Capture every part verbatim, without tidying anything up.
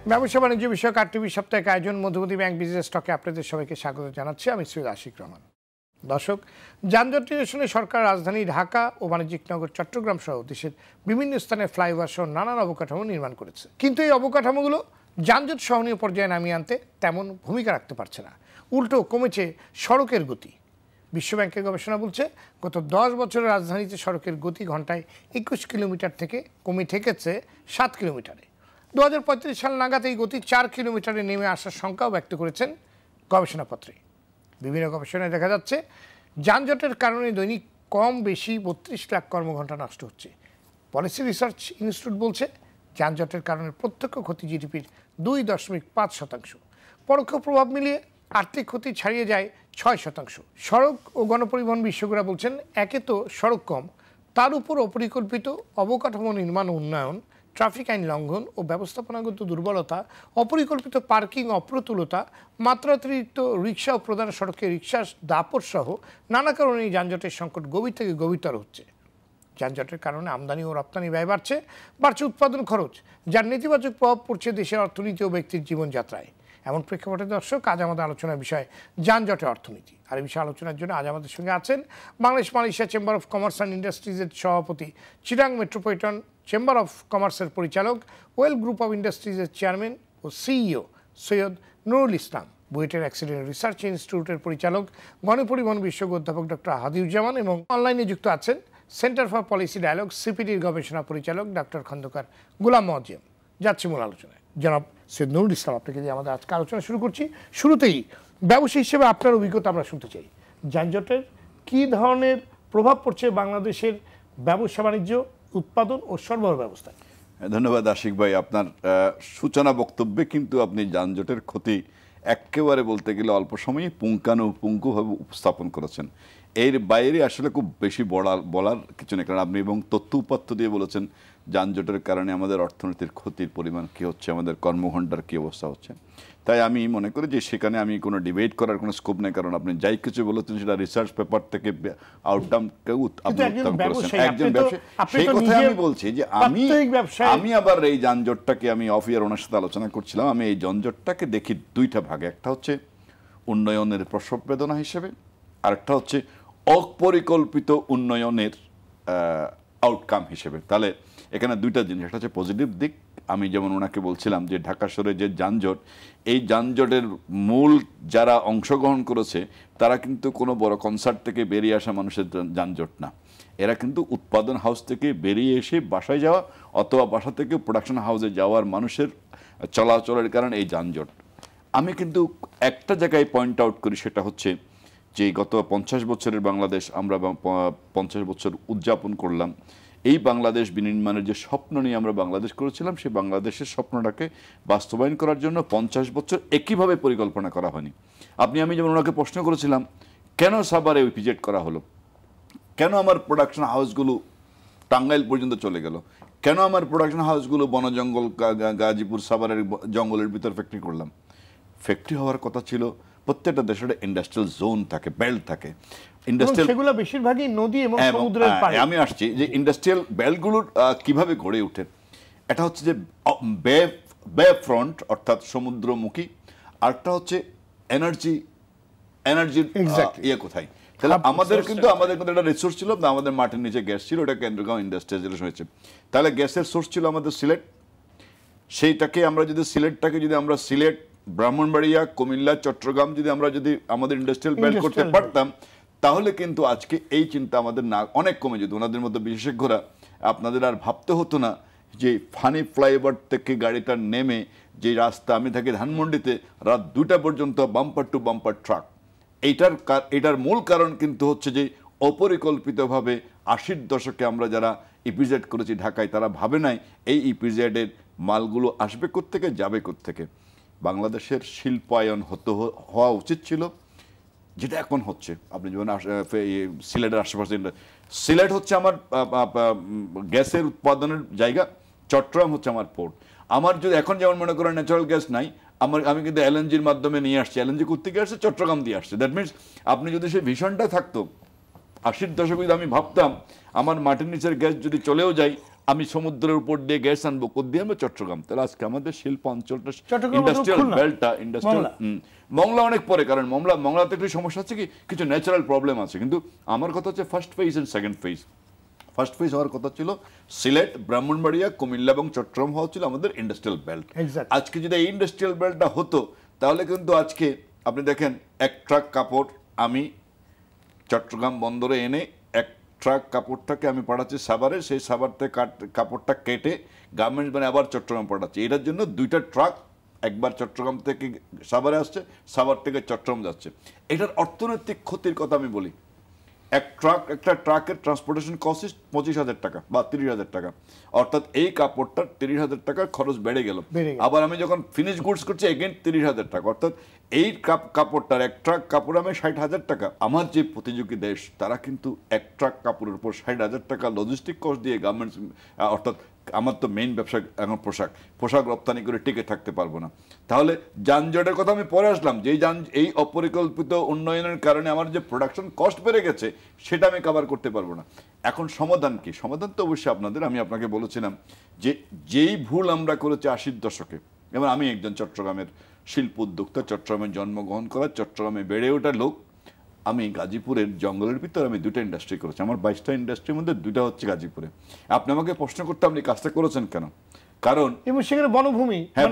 ব্যবসা বাণিজ্য বিষয়ক আরটিভি সাপ্তাহিক আয়োজন মধুমতি ব্যাংক বিজনেস স্টকে আপনাদের সবাইকে স্বাগত জানাচ্ছি। আমি সৈয়দ আশিক রহমান। দর্শক, যানজট নিরসনে সরকার রাজধানী ঢাকা ও বাণিজ্যিক নগর চট্টগ্রাম সহ দেশের বিভিন্ন স্থানে ফ্লাইওভার সহ নানান অবকাঠামো নির্মাণ করেছে, কিন্তু এই অবকাঠামোগুলো যানজট সহনীয় পর্যায়ে নামিয়ে আনতে তেমন ভূমিকা রাখতে পারছে না। উল্টো কমেছে সড়কের গতি। বিশ্বব্যাংকের গবেষণা বলছে, গত দশ বছরে রাজধানীতে সড়কের গতি ঘন্টায় একুশ কিলোমিটার থেকে কমে ঠেকেছে সাত কিলোমিটারে। দু হাজার পঁয়ত্রিশ সাল নাগাদ এই গতি চার কিলোমিটারে নেমে আসার শঙ্কাও ব্যক্ত করেছেন গবেষণাপত্রে। বিভিন্ন গবেষণায় দেখা যাচ্ছে, যানজটের কারণে দৈনিক কম বেশি বত্রিশ লাখ কর্মঘণ্টা নষ্ট হচ্ছে। পলিসি রিসার্চ ইনস্টিটিউট বলছে, যানজটের কারণে প্রত্যক্ষ ক্ষতি জিডিপির দুই দশমিক পাঁচ শতাংশ, পরোক্ষ প্রভাব মিলিয়ে আর্থিক ক্ষতি ছাড়িয়ে যায় ছয় শতাংশ। সড়ক ও গণপরিবহন বিশেষজ্ঞরা বলছেন, একে তো সড়ক কম, তার উপর অপরিকল্পিত অবকাঠামো নির্মাণ ও উন্নয়ন, ট্রাফিক আইন লঙ্ঘন ও ব্যবস্থাপনাগত দুর্বলতা, অপরিকল্পিত পার্কিং অপ্রতুলতা, মাত্রাতিরিক্ত রিক্সা ও প্রধান সড়কে রিক্সা দাপট সহ নানা কারণে এই যানজটের সংকট গভীর থেকে গভীরতর হচ্ছে। যানজটের কারণে আমদানি ও রপ্তানি ব্যয় বাড়ছে, বাড়ছে উৎপাদন খরচ, যার নেতিবাচক প্রভাব পড়ছে দেশের অর্থনীতি ও ব্যক্তির জীবনযাত্রায়। এমন প্রেক্ষাপটে দর্শক, আজ আমাদের আলোচনার বিষয় যানজটের অর্থনীতি। আর এই বিষয়ে আলোচনার জন্য আজ আমাদের সঙ্গে আছেন Bangladesh Malaysia chamber of commerce and ইন্ডাস্ট্রিজের সভাপতি, চিটাং মেট্রোপলিটন চেম্বার অফ কমার্সের পরিচালক, ওয়েল গ্রুপ অফ ইন্ডাস্ট্রিজের চেয়ারম্যান ও সিইও সৈয়দ নুরুল ইসলাম, বুয়েটের অ্যাক্সিডেন্ট রিসার্চ ইনস্টিটিউটের পরিচালক, গণপরিবহন বিশেষজ্ঞ অধ্যাপক ডক্টর হাদিউজ্জামান, এবং অনলাইনে যুক্ত আছেন সেন্টার ফর পলিসি ডায়ালগ সিপিডির গবেষণা পরিচালক ডক্টর খন্দকার গুলাম মজিম। যাচ্ছি মূল আলোচনায়। জনাব সৈয়দ নুরুল ইসলাম, আপনাকে দিয়ে আমাদের আজকে আলোচনা শুরু করছি। শুরুতেই ব্যবসায়ী হিসেবে আপনার অভিজ্ঞতা আমরা শুনতে চাই। যানজটের কী ধরনের প্রভাব পড়ছে বাংলাদেশের ব্যবসা বাণিজ্য, উৎপাদন ও সরবরাহ ব্যবস্থায়? ধন্যবাদ আশিক ভাই, আপনার সূচনা বক্তব্যে কিন্তু আপনি যানজটের ক্ষতি একেবারে বলতে গেলে অল্প সময়ে পুঙ্খানুপুঙ্খভাবে উপস্থাপন করেছেন। এর বাইরে আসলে খুব বেশি বলার বলার কিছু নেই, কারণ আপনি এবং তথ্য উপাত্ত দিয়ে বলেছেন যানজটের কারণে আমাদের অর্থনীতির ক্ষতির পরিমাণ কী হচ্ছে, আমাদের কর্মঘণ্টার কী অবস্থা হচ্ছে। তাই আমি মনে করি যে সেখানে আমি কোনো ডিবেট করার কোনো স্কোপ নেই, কারণ আপনি যাই কিছু বলেছেন সেটা রিসার্চ পেপার থেকে আউটকামকেও আপনি উত্তম করেছেন। একজন ব্যবসায়ী, সেই কথাই আমি বলছি যে আমি আমি আবার এই যানজটটাকে আমি অফ ইয়ার ওনার সাথে আলোচনা করছিলাম। আমি এই যানজটটাকে দেখি দুইটা ভাগে, একটা হচ্ছে উন্নয়নের প্রসব বেদনা হিসেবে, আরেকটা হচ্ছে অপরিকল্পিত উন্নয়নের আউটকাম হিসেবে। তাহলে এখানে দুইটা জিনিস, একটা হচ্ছে পজিটিভ দিক। আমি যেমন ওনাকে বলছিলাম যে ঢাকা শহরে যে যানজট, এই যানজটের মূল যারা অংশগ্রহণ করেছে তারা কিন্তু কোনো বড় কনসার্ট থেকে বেরিয়ে আসা মানুষের যানজট না, এরা কিন্তু উৎপাদন হাউস থেকে বেরিয়ে এসে বাসায় যাওয়া অথবা বাসা থেকে প্রোডাকশন হাউসে যাওয়ার মানুষের চলাচলের কারণে এই যানজট। আমি কিন্তু একটা জায়গায় পয়েন্ট আউট করি, সেটা হচ্ছে যে গত পঞ্চাশ বছরের বাংলাদেশ আমরা পঞ্চাশ বছর উদযাপন করলাম। এই বাংলাদেশ বিনির্মাণের যে স্বপ্ন নিয়ে আমরা বাংলাদেশ করেছিলাম, সেই বাংলাদেশের স্বপ্নটাকে বাস্তবায়ন করার জন্য পঞ্চাশ বছর একইভাবে পরিকল্পনা করা হয়নি। আপনি আমি যেমন ওনাকে প্রশ্ন করেছিলাম, কেন সাভারে ইপিজেড করা হলো, কেন আমার প্রোডাকশন হাউসগুলো টাঙ্গাইল পর্যন্ত চলে গেল, কেন আমার প্রোডাকশন হাউসগুলো বনজঙ্গল গাজীপুর সাভারের জঙ্গলের ভিতর ফ্যাক্টরি করলাম। ফ্যাক্টরি হওয়ার কথা ছিল প্রত্যেকটা দেশের ইন্ডাস্ট্রিয়াল জোন থাকে, বেল্ট থাকে, ইন্ডাস্ট্রিয়াল, সেগুলো বেশিরভাগই নদী এবং সমুদ্রের পাড়ে। আমি আসছি যে ইন্ডাস্ট্রিয়াল বেল্টগুলোর কিভাবে গড়ে ওঠে। এটা হচ্ছে যে বে বে ফ্রন্ট অর্থাৎ সমুদ্রমুখী, আরেকটা হচ্ছে এনার্জি এনার্জির ইয়ে কোথায়। তাহলে আমাদের কিন্তু আমাদের কিন্তু একটা রিসোর্স ছিল, আমাদের মাটির নিচে গ্যাস ছিল, ওটা কেন্দ্রগাঁও ইন্ডাস্ট্রিয়াল হয়েছে। তাহলে গ্যাসের সোর্স ছিল আমাদের সিলেট, সেইটাকে আমরা যদি সিলেটটাকে যদি আমরা সিলেট, ব্রাহ্মণবাড়িয়া, কুমিল্লা, চট্টগ্রাম যদি আমরা যদি আমাদের ইন্ডাস্ট্রিয়াল বেল্ট করতে পারতাম, তাহলে কিন্তু আজকে এই চিন্তা আমাদের না অনেক কমে যেত। ওনাদের মধ্যে বিশেষজ্ঞরা, আপনাদের আর ভাবতে হতো না যে ফানি ফ্লাইওভার থেকে গাড়িটা নেমে যে রাস্তা, আমি থাকি ধানমন্ডিতে, রাত দুটা পর্যন্ত বাম্পার টু বাম্পার ট্রাক। এইটার এটার মূল কারণ কিন্তু হচ্ছে যে অপরিকল্পিতভাবে আশির দশকে আমরা যারা ইপিজেড করেছি ঢাকায়, তারা ভাবে নাই এই ইপিজেডের মালগুলো আসবে কোত্থেকে, যাবে কোত্থেকে। বাংলাদেশের শিল্পায়ন হতে হওয়া উচিত ছিল, যেটা এখন হচ্ছে। আপনি যেমন সিলেটের আশেপাশে, সিলেট হচ্ছে আমার গ্যাসের উৎপাদনের জায়গা, চট্টগ্রাম হচ্ছে আমার পোর্ট। আমার যদি এখন যেমন মনে করেন ন্যাচারাল গ্যাস নাই, আমার আমি কিন্তু এলএনজির মাধ্যমে নিয়ে আসছি, এলএনজি কোত্থেকে আসছে, চট্টগ্রাম দিয়ে আসছে। দ্যাট মিনস আপনি যদি সেই ভিশনটা থাকতো, আশির দশকে যদি আমি ভাবতাম আমার মাটির নিচের গ্যাস যদি চলেও যায়, আমি সমুদ্রের উপর দিয়ে গ্যাস আনবো কোথা দিয়ে? আমরা চট্টগ্রাম। তাহলে আজকে আমাদের শিল্প অঞ্চলটা ইন্ডাস্ট্রিয়াল বেল্টটা ইন্ডাস্ট্রিয়াল মংলা অনেক পরে, কারণ মংলা মংলাতে একটু সমস্যা আছে কি, কিছু ন্যাচারাল প্রবলেম আছে। কিন্তু আমার কথা হচ্ছে first phase and second phase. First phase হওয়ার কথা ছিল সিলেট, ব্রাহ্মণবাড়িয়া, কুমিল্লা এবং চট্টগ্রাম হওয়া ছিল আমাদের ইন্ডাস্ট্রিয়াল বেল্ট। আজকে যদি এই ইন্ডাস্ট্রিয়াল বেল্টটা হতো তাহলে কিন্তু আজকে আপনি দেখেন এক ট্রাক কাপড় আমি চট্টগ্রাম বন্দরে এনে এক ট্রাক কাপড়টাকে আমি পাঠাচ্ছি সাভারে, সেই সাভার থেকে কাপড়টা কেটে গার্মেন্টস মানে আবার চট্টগ্রাম পাঠাচ্ছি। এটার জন্য দুইটা ট্রাক একবার চট্টগ্রাম থেকে সাভারে আসছে, সাভার থেকে চট্টগ্রাম যাচ্ছে। এটার অর্থনৈতিক ক্ষতির কথা আমি বলি। এক ট্রাক একটা ট্রাকের ট্রান্সপোর্টেশন কস্ট পঁচিশ হাজার টাকা বা তিরিশ হাজার টাকা, অর্থাৎ এই কাপড়টার তিরিশ হাজার টাকার খরচ বেড়ে গেল। আবার আমি যখন ফিনিশ গুডস করছি এগেন তিরিশ হাজার টাকা, অর্থাৎ এই কাপড়টার এক ট্রাক কাপড় আমি ষাট হাজার টাকা। আমার যে প্রতিযোগী দেশ তারা কিন্তু এক ট্রাক কাপড়ের উপর ষাট হাজার টাকা লজিস্টিক কস্ট দিয়ে গার্মেন্টস, অর্থাৎ আমার তো মেইন ব্যবসা এখন পোশাক, পোশাক রপ্তানি করে টিকে থাকতে পারবো না। তাহলে যানজটের কথা আমি পরে আসলাম, যে যান এই অপরিকল্পিত উন্নয়নের কারণে আমার যে প্রোডাকশন কস্ট বেড়ে গেছে সেটা আমি কভার করতে পারবো না। এখন সমাধান কি? সমাধান তো অবশ্যই আপনাদের, আমি আপনাকে বলেছিলাম যে যেই ভুল আমরা করেছি আশির দশকে, যেমন আমি একজন চট্টগ্রামের শিল্প উদ্যোক্তা, চট্টগ্রামে জন্মগ্রহণ করা, চট্টগ্রামে বেড়ে ওঠা লোক। আমি গাজীপুরের জঙ্গলের ভিতরে আমি দুটো ইন্ডাস্ট্রি করেছি। আমার বাইশটা ইন্ডাস্ট্রির মধ্যে দুইটা হচ্ছে গাজীপুরে। আপনি আমাকে প্রশ্ন করতে আপনি কাজটা করেছেন কেন? কারণ বনভূমি, হ্যাঁ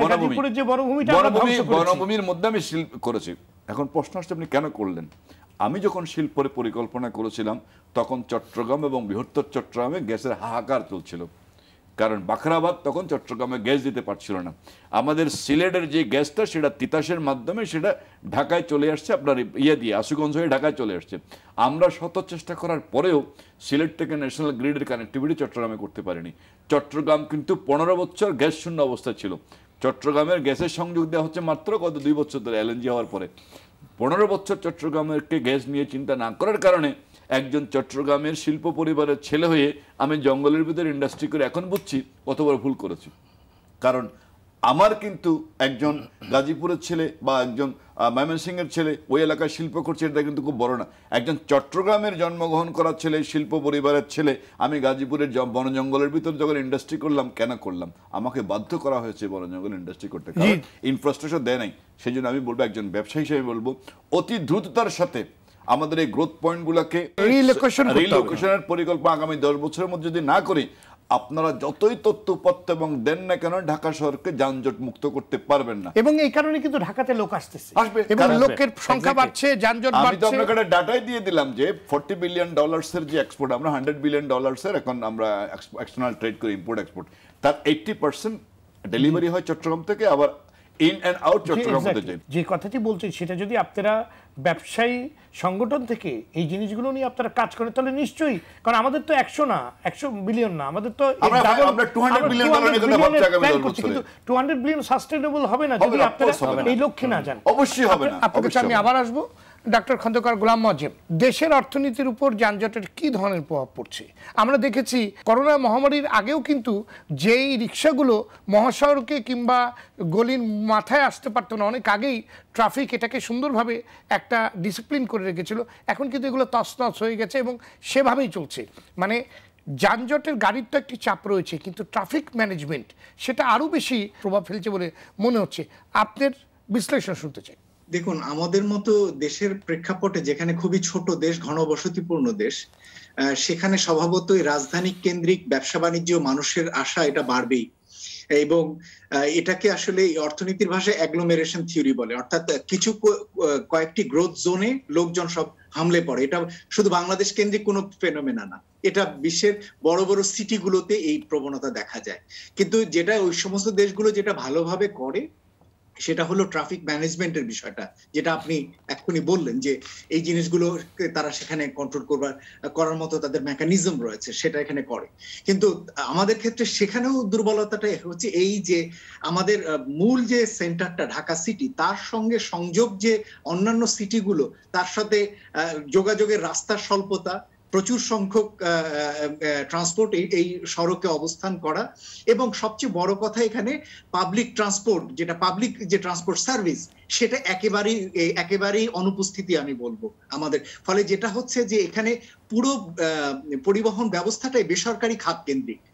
বনভূমি, বনভূমির মধ্যে আমি শিল্প করেছি। এখন প্রশ্ন আসছে আপনি কেন করলেন? আমি যখন শিল্পের পরিকল্পনা করেছিলাম তখন চট্টগ্রাম এবং বৃহত্তর চট্টগ্রামে গ্যাসের হাহাকার চলছিল, কারণ বাখরাবাদ তখন চট্টগ্রামে গ্যাস দিতে পারছিল না। আমাদের সিলেটের যে গ্যাসটা সেটা তিতাসের মাধ্যমে সেটা ঢাকায় চলে আসছে, আপনার ইয়ে দিয়ে আশুগঞ্জ হয়ে ঢাকায় চলে আসছে। আমরা শত চেষ্টা করার পরেও সিলেট থেকে ন্যাশনাল গ্রিডের কানেক্টিভিটি চট্টগ্রামে করতে পারিনি। চট্টগ্রাম কিন্তু পনেরো বছর গ্যাস শূন্য অবস্থায় ছিল। চট্টগ্রামের গ্যাসের সংযোগ দেওয়া হচ্ছে মাত্র গত দুই বছর ধরে এলএনজি হওয়ার পরে। পনেরো বছর চট্টগ্রামেরকে গ্যাস নিয়ে চিন্তা না করার কারণে একজন চট্টগ্রামের শিল্প পরিবারের ছেলে হয়ে আমি জঙ্গলের ভিতরে ইন্ডাস্ট্রি করে এখন বুঝছি কত বড় ভুল করেছি। কারণ আমার কিন্তু একজন গাজীপুরের ছেলে বা একজন ময়মনসিংহের ছেলে ওই এলাকায় শিল্প করছে, এটা কিন্তু খুব বড় না। একজন চট্টগ্রামের জন্মগ্রহণ করা ছেলে, শিল্প পরিবারের ছেলে, আমি গাজীপুরের বন জঙ্গলের ভিতর যখন ইন্ডাস্ট্রি করলাম, কেন করলাম? আমাকে বাধ্য করা হয়েছে বন জঙ্গল ইন্ডাস্ট্রি করতে, কারণ ইনফ্রাস্ট্রাকচার দেয় নাই। সেই জন্য আমি বলবো, একজন ব্যবসায়ী হিসেবে বলবো, অতি দ্রুততার সাথে আমাদের এই গ্রোথ পয়েন্টগুলোকে রিলোকেশনের পরিকল্পনা আগামী দশ বছরের মধ্যে যদি না করি, আপনারা যতই তথ্য উপাত্ত এবং দেন না কেন ঢাকা শহরকে যানজট মুক্ত করতে পারবেন না। এবং এই কারণে কিন্তু ঢাকাতে লোক আসতেছে, আসবে এবং লোকের সংখ্যা বাড়ছে, যানজট বাড়ছে। আমি তো আপনাকে একটা ডাটাই দিয়ে দিলাম যে চল্লিশ বিলিয়ন ডলার্স এর যে এক্সপোর্ট, আমরা একশো বিলিয়ন ডলার্স এর এখন আমরা এক্সটার্নাল ট্রেড করি, ইম্পোর্ট এক্সপোর্ট, তার আশি পার্সেন্ট ডেলিভারি হয় চট্টগ্রাম থেকে, আবার ইন এন্ড আউট চট্টগ্রাম হতে যায়। যে কথাটি বলছি সেটা যদি আপনারা ব্যবসায়ী সংগঠন থেকে এই জিনিসগুলো নিয়ে আপনারা কাজ করেন তাহলে নিশ্চয়ই, কারণ আমাদের তো একশো না, একশো বিলিয়ন না, আমাদের তো আমরা দুইশো বিলিয়ন ডলারের কথা ভাবছি আগামী দশ বছরে, কিন্তু দুইশো বিলিয়ন সাস্টেইনেবল হবে না যদি আপনারা এই লক্ষ্যে না যান। অবশ্যই হবে না। আপনাকে আমি আবার আসবো ডক্টর খন্দকার গোলাম মজিব, দেশের অর্থনীতির উপর যানজটের কি ধরনের প্রভাব পড়ছে? আমরা দেখেছি করোনা মহামারীর আগেও কিন্তু যেই রিক্সাগুলো মহাসড়কে কিংবা গলির মাথায় আসতে পারতো না, অনেক আগেই ট্রাফিক এটাকে সুন্দরভাবে একটা ডিসিপ্লিন করে রেখেছিল, এখন কিন্তু এগুলো তছনছ হয়ে গেছে এবং সেভাবেই চলছে। মানে যানজটের গাড়ির তো একটি চাপ রয়েছে, কিন্তু ট্রাফিক ম্যানেজমেন্ট সেটা আরও বেশি প্রভাব ফেলছে বলে মনে হচ্ছে। আপনার বিশ্লেষণ শুনতে চাই। দেখুন, আমাদের মতো দেশের প্রেক্ষাপটে যেখানে খুবই ছোট দেশ, ঘনবসতিপূর্ণ দেশ, সেখানে স্বভাবতই রাজধানী কেন্দ্রিক ব্যবসা বাণিজ্য মানুষের আশা এটা বাড়বেই, এবং এটাকে আসলে অর্থনীতির ভাষায় অ্যাগ্লোমেরেশন থিওরি বলে, অর্থাৎ কিছু কয়েকটি গ্রোথ জোনে লোকজন সব হামলে পড়ে। এটা শুধু বাংলাদেশ কেন্দ্রিক কোনো ফেনোমেনা না, এটা বিশ্বের বড় বড় সিটিগুলোতে এই প্রবণতা দেখা যায়। কিন্তু যেটা ওই সমস্ত দেশগুলো যেটা ভালোভাবে করে সেটা হলো ট্রাফিক ম্যানেজমেন্টের বিষয়টা, যেটা আপনি এক্ষুনি বললেন যে এই জিনিসগুলো তারা সেখানে কন্ট্রোল করবার করার মতো তাদের মেকানিজম রয়েছে, সেটা এখানে করে। কিন্তু আমাদের ক্ষেত্রে সেখানেও দুর্বলতাটা হচ্ছে এই যে আমাদের মূল যে সেন্টারটা ঢাকা সিটি, তার সঙ্গে সংযোগ যে অন্যান্য সিটিগুলো, তার সাথে যোগাযোগের রাস্তার স্বল্পতা, প্রচুর সংখ্যক ট্রান্সপোর্ট এই সড়কে অবস্থান করা, এবং সবচেয়ে বড় কথা এখানে পাবলিক ট্রান্সপোর্ট, যেটা পাবলিক যে ট্রান্সপোর্ট সার্ভিস, সেটা একেবারেই একেবারেই অনুপস্থিতি আমি বলবো আমাদের। ফলে যেটা হচ্ছে যে এখানে পুরো পরিবহন ব্যবস্থাটাই বেসরকারি খাত কেন্দ্রিক।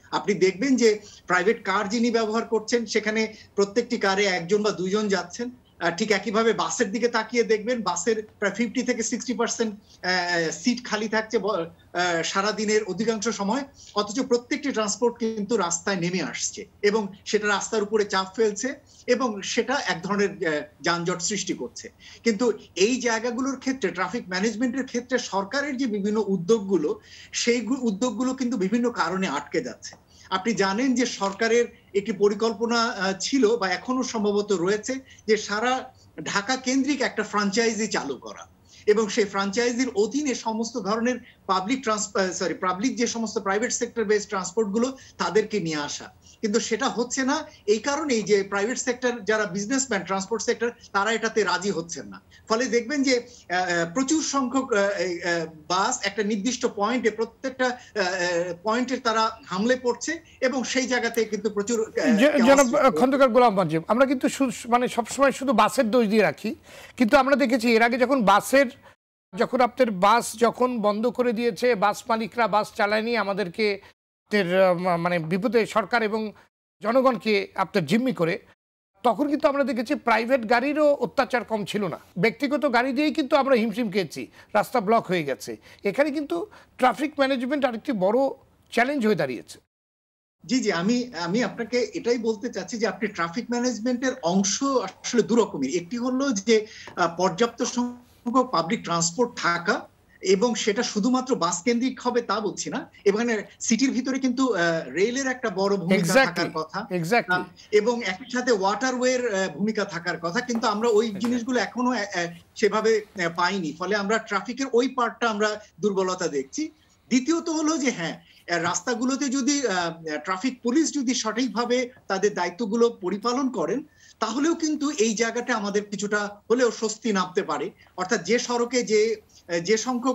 আপনি দেখবেন যে প্রাইভেট কার যিনি ব্যবহার করছেন সেখানে প্রত্যেকটি কারে একজন বা দুইজন যাচ্ছেন। ঠিক একইভাবে বাসের দিকে তাকিয়ে দেখবেন বাসের প্রায় ফিফটি থেকে সিক্সটি পার্সেন্ট সিট খালি থাকছে সারাদিনের অধিকাংশ সময়, অথচ প্রত্যেকটি ট্রান্সপোর্ট কিন্তু রাস্তায় নেমে আসছে এবং সেটা রাস্তার উপরে চাপ ফেলছে এবং সেটা এক ধরনের যানজট সৃষ্টি করছে। কিন্তু এই জায়গাগুলোর ক্ষেত্রে ট্রাফিক ম্যানেজমেন্টের ক্ষেত্রে সরকারের যে বিভিন্ন উদ্যোগগুলো সেই উদ্যোগগুলো কিন্তু বিভিন্ন কারণে আটকে যাচ্ছে। আপনি জানেন যে সরকারের একটি পরিকল্পনা ছিল বা এখনো সম্ভবত রয়েছে যে সারা ঢাকা কেন্দ্রিক একটা ফ্র্যাঞ্চাইজি চালু করা এবং সেই ফ্র্যাঞ্চাইজির অধীনে সমস্ত ধরনের পাবলিক ট্রান্সপোর্ট সরি পাবলিক যে সমস্ত প্রাইভেট সেক্টর বেসড ট্রান্সপোর্ট গুলো তাদেরকে নিয়ে আসা, কিন্তু সেটা হচ্ছে না এই কারণেই যে প্রাইভেট সেক্টর যারা বিজনেসম্যান ট্রান্সপোর্ট সেক্টর তারা এটাতে রাজি হচ্ছেন না। ফলে দেখবেন যে প্রচুর সংখ্যক বাস একটা নির্দিষ্ট পয়েন্টে প্রত্যেকটা পয়েন্টে তারা হামলে পড়ছে এবং সেই জায়গাতে কিন্তু প্রচুর খন্দকার গোলাম মজিব, আমরা কিন্তু মানে সবসময় শুধু বাসের দোষ দিয়ে রাখি, কিন্তু আমরা দেখেছি এর আগে যখন বাসের যখন আপনার বাস যখন বন্ধ করে দিয়েছে, বাস মালিকরা বাস চালায়নি, আমাদেরকে মানে বিপদে সরকার এবং জনগণকে আপনার জিম্মি করে, তখন কিন্তু আমরা দেখেছি প্রাইভেট গাড়িরও অত্যাচার কম ছিল না, ব্যক্তিগত গাড়ি দিয়েই কিন্তু আমরা হিমশিম খেয়েছি, রাস্তা ব্লক হয়ে গেছে। এখানে কিন্তু ট্রাফিক ম্যানেজমেন্ট আরেকটি বড় চ্যালেঞ্জ হয়ে দাঁড়িয়েছে। জি জি আমি আমি আপনাকে এটাই বলতে চাচ্ছি যে আপনি ট্রাফিক ম্যানেজমেন্টের অংশ আসলে দু রকমের। একটি হলো যে পর্যাপ্ত সংখ্যক পাবলিক ট্রান্সপোর্ট থাকা এবং সেটা শুধুমাত্র বাস কেন্দ্রিক হবে তা বলছি না, এখানে সিটির ভিতরে কিন্তু রেলের একটা বড় ভূমিকা থাকার কথা এবং একই সাথে ওয়াটারওয়ের ভূমিকা থাকার কথা, কিন্তু আমরা ওই জিনিসগুলো এখনো সেভাবে পাইনি, ফলে আমরা ট্রাফিকের ওই পার্টটা আমরা দুর্বলতা দেখছি। দ্বিতীয়ত হলো যে হ্যাঁ, রাস্তাগুলোতে যদি ট্রাফিক পুলিশ যদি সঠিকভাবে তাদের দায়িত্বগুলো পরিপালন করেন তাহলেও কিন্তু এই জায়গাটা আমাদের কিছুটা হলেও স্বস্তি নামতে পারে। অর্থাৎ যে সড়কে যে যে সংখ্যক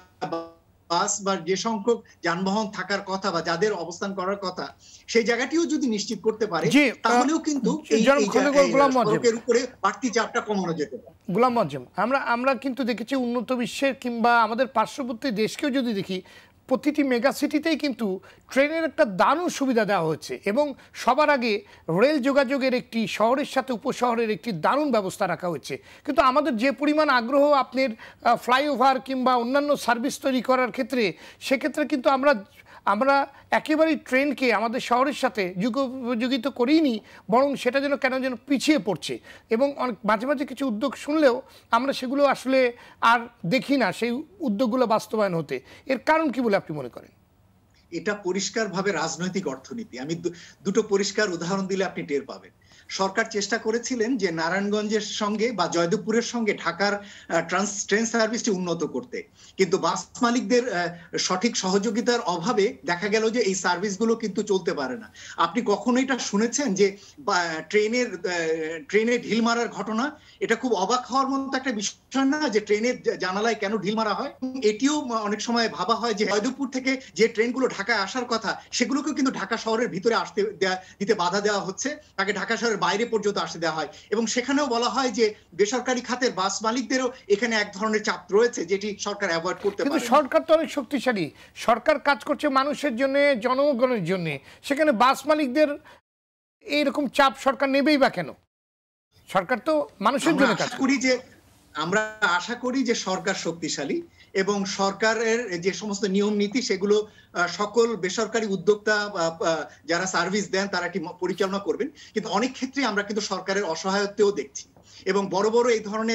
বাস বা যে সংখ্যক যানবাহন থাকার কথা বা যাদের অবস্থান করার কথা সেই জায়গাটিও যদি নিশ্চিত করতে পারে তাহলেও কিন্তু এই সড়কের উপরে বাড়তি চাপটা কমানো যেতে পারে। গোলাম মজিব, আমরা আমরা কিন্তু দেখেছি উন্নত বিশ্বের কিংবা আমাদের পার্শ্ববর্তী দেশকেও যদি দেখি, প্রতিটি মেগা সিটিতেই কিন্তু ট্রেনের একটা দারুণ সুবিধা দেওয়া হচ্ছে এবং সবার আগে রেল যোগাযোগের একটি শহরের সাথে উপশহরের একটি দারুণ ব্যবস্থা রাখা হচ্ছে। কিন্তু আমাদের যে পরিমাণ আগ্রহ আপনার ফ্লাইওভার কিংবা অন্যান্য সার্ভিস তৈরি করার ক্ষেত্রে, সেক্ষেত্রে কিন্তু আমরা আমরা একেবারেই ট্রেনকে আমাদের শহরের সাথে যুগোপযোগিত করিনি, বরং সেটা যেন কেন যেন পিছিয়ে পড়ছে এবং অনেক মাঝে মাঝে কিছু উদ্যোগ শুনলেও আমরা সেগুলো আসলে আর দেখি না সেই উদ্যোগগুলো বাস্তবায়ন হতে। এর কারণ কি বলে আপনি মনে করেন? এটা পরিষ্কারভাবে রাজনৈতিক অর্থনীতি। আমি দুটো পরিষ্কার উদাহরণ দিলে আপনি টের পাবেন। সরকার চেষ্টা করেছিলেন যে নারায়ণগঞ্জের সঙ্গে বা জয়দেবপুরের সঙ্গে ঢাকার ট্রেন সার্ভিসটি উন্নত করতে, কিন্তু বাস মালিকদের সঠিক সহযোগিতার অভাবে দেখা গেল যে এই সার্ভিসগুলো কিন্তু চলতে পারে না। আপনি কখনো এটা শুনেছেন যে ট্রেনের ট্রেনে ঢিল মারার ঘটনা? এটা খুব অবাক হওয়ার মতো একটা বিষয় না যে ট্রেনের জানালায় কেন ঢিল মারা হয়? এটিও অনেক সময় ভাবা হয় যে জয়দেবপুর থেকে যে ট্রেনগুলো ঢাকায় আসার কথা সেগুলোকেও কিন্তু ঢাকা শহরের ভিতরে আসতে দিতে বাধা দেওয়া হচ্ছে, তাকে ঢাকা শহরের বাইরে পর্যন্ত আসতে দেওয়া হয় এবং সেখানেও বলা হয় যে বেসরকারি খাতের বাস মালিকদেরও এখানে এক ধরনের চাপ রয়েছে যেটি সরকার অ্যাভয়েড করতে পারে। কিন্তু সরকার তো অনেক শক্তিশালী, সরকার কাজ করছে মানুষের জন্য, জনগণের জন্য, সেখানে বাস মালিকদের এইরকম চাপ সরকার নেবেই বা কেন? সরকার তো মানুষের জন্য কাজ করি যে আমরা আশা করি যে সরকার শক্তিশালী এবং সরকারের যে সমস্ত নিয়ম নীতি সেগুলো সকল বেসরকারি উদ্যোক্তা যারা সার্ভিস দেন তারা কি পরিচালনা করবেন, কিন্তু অনেক ক্ষেত্রে আমরা কিন্তু সরকারের অসহায়তাও দেখছি এবং বড় বড় এই ধরনের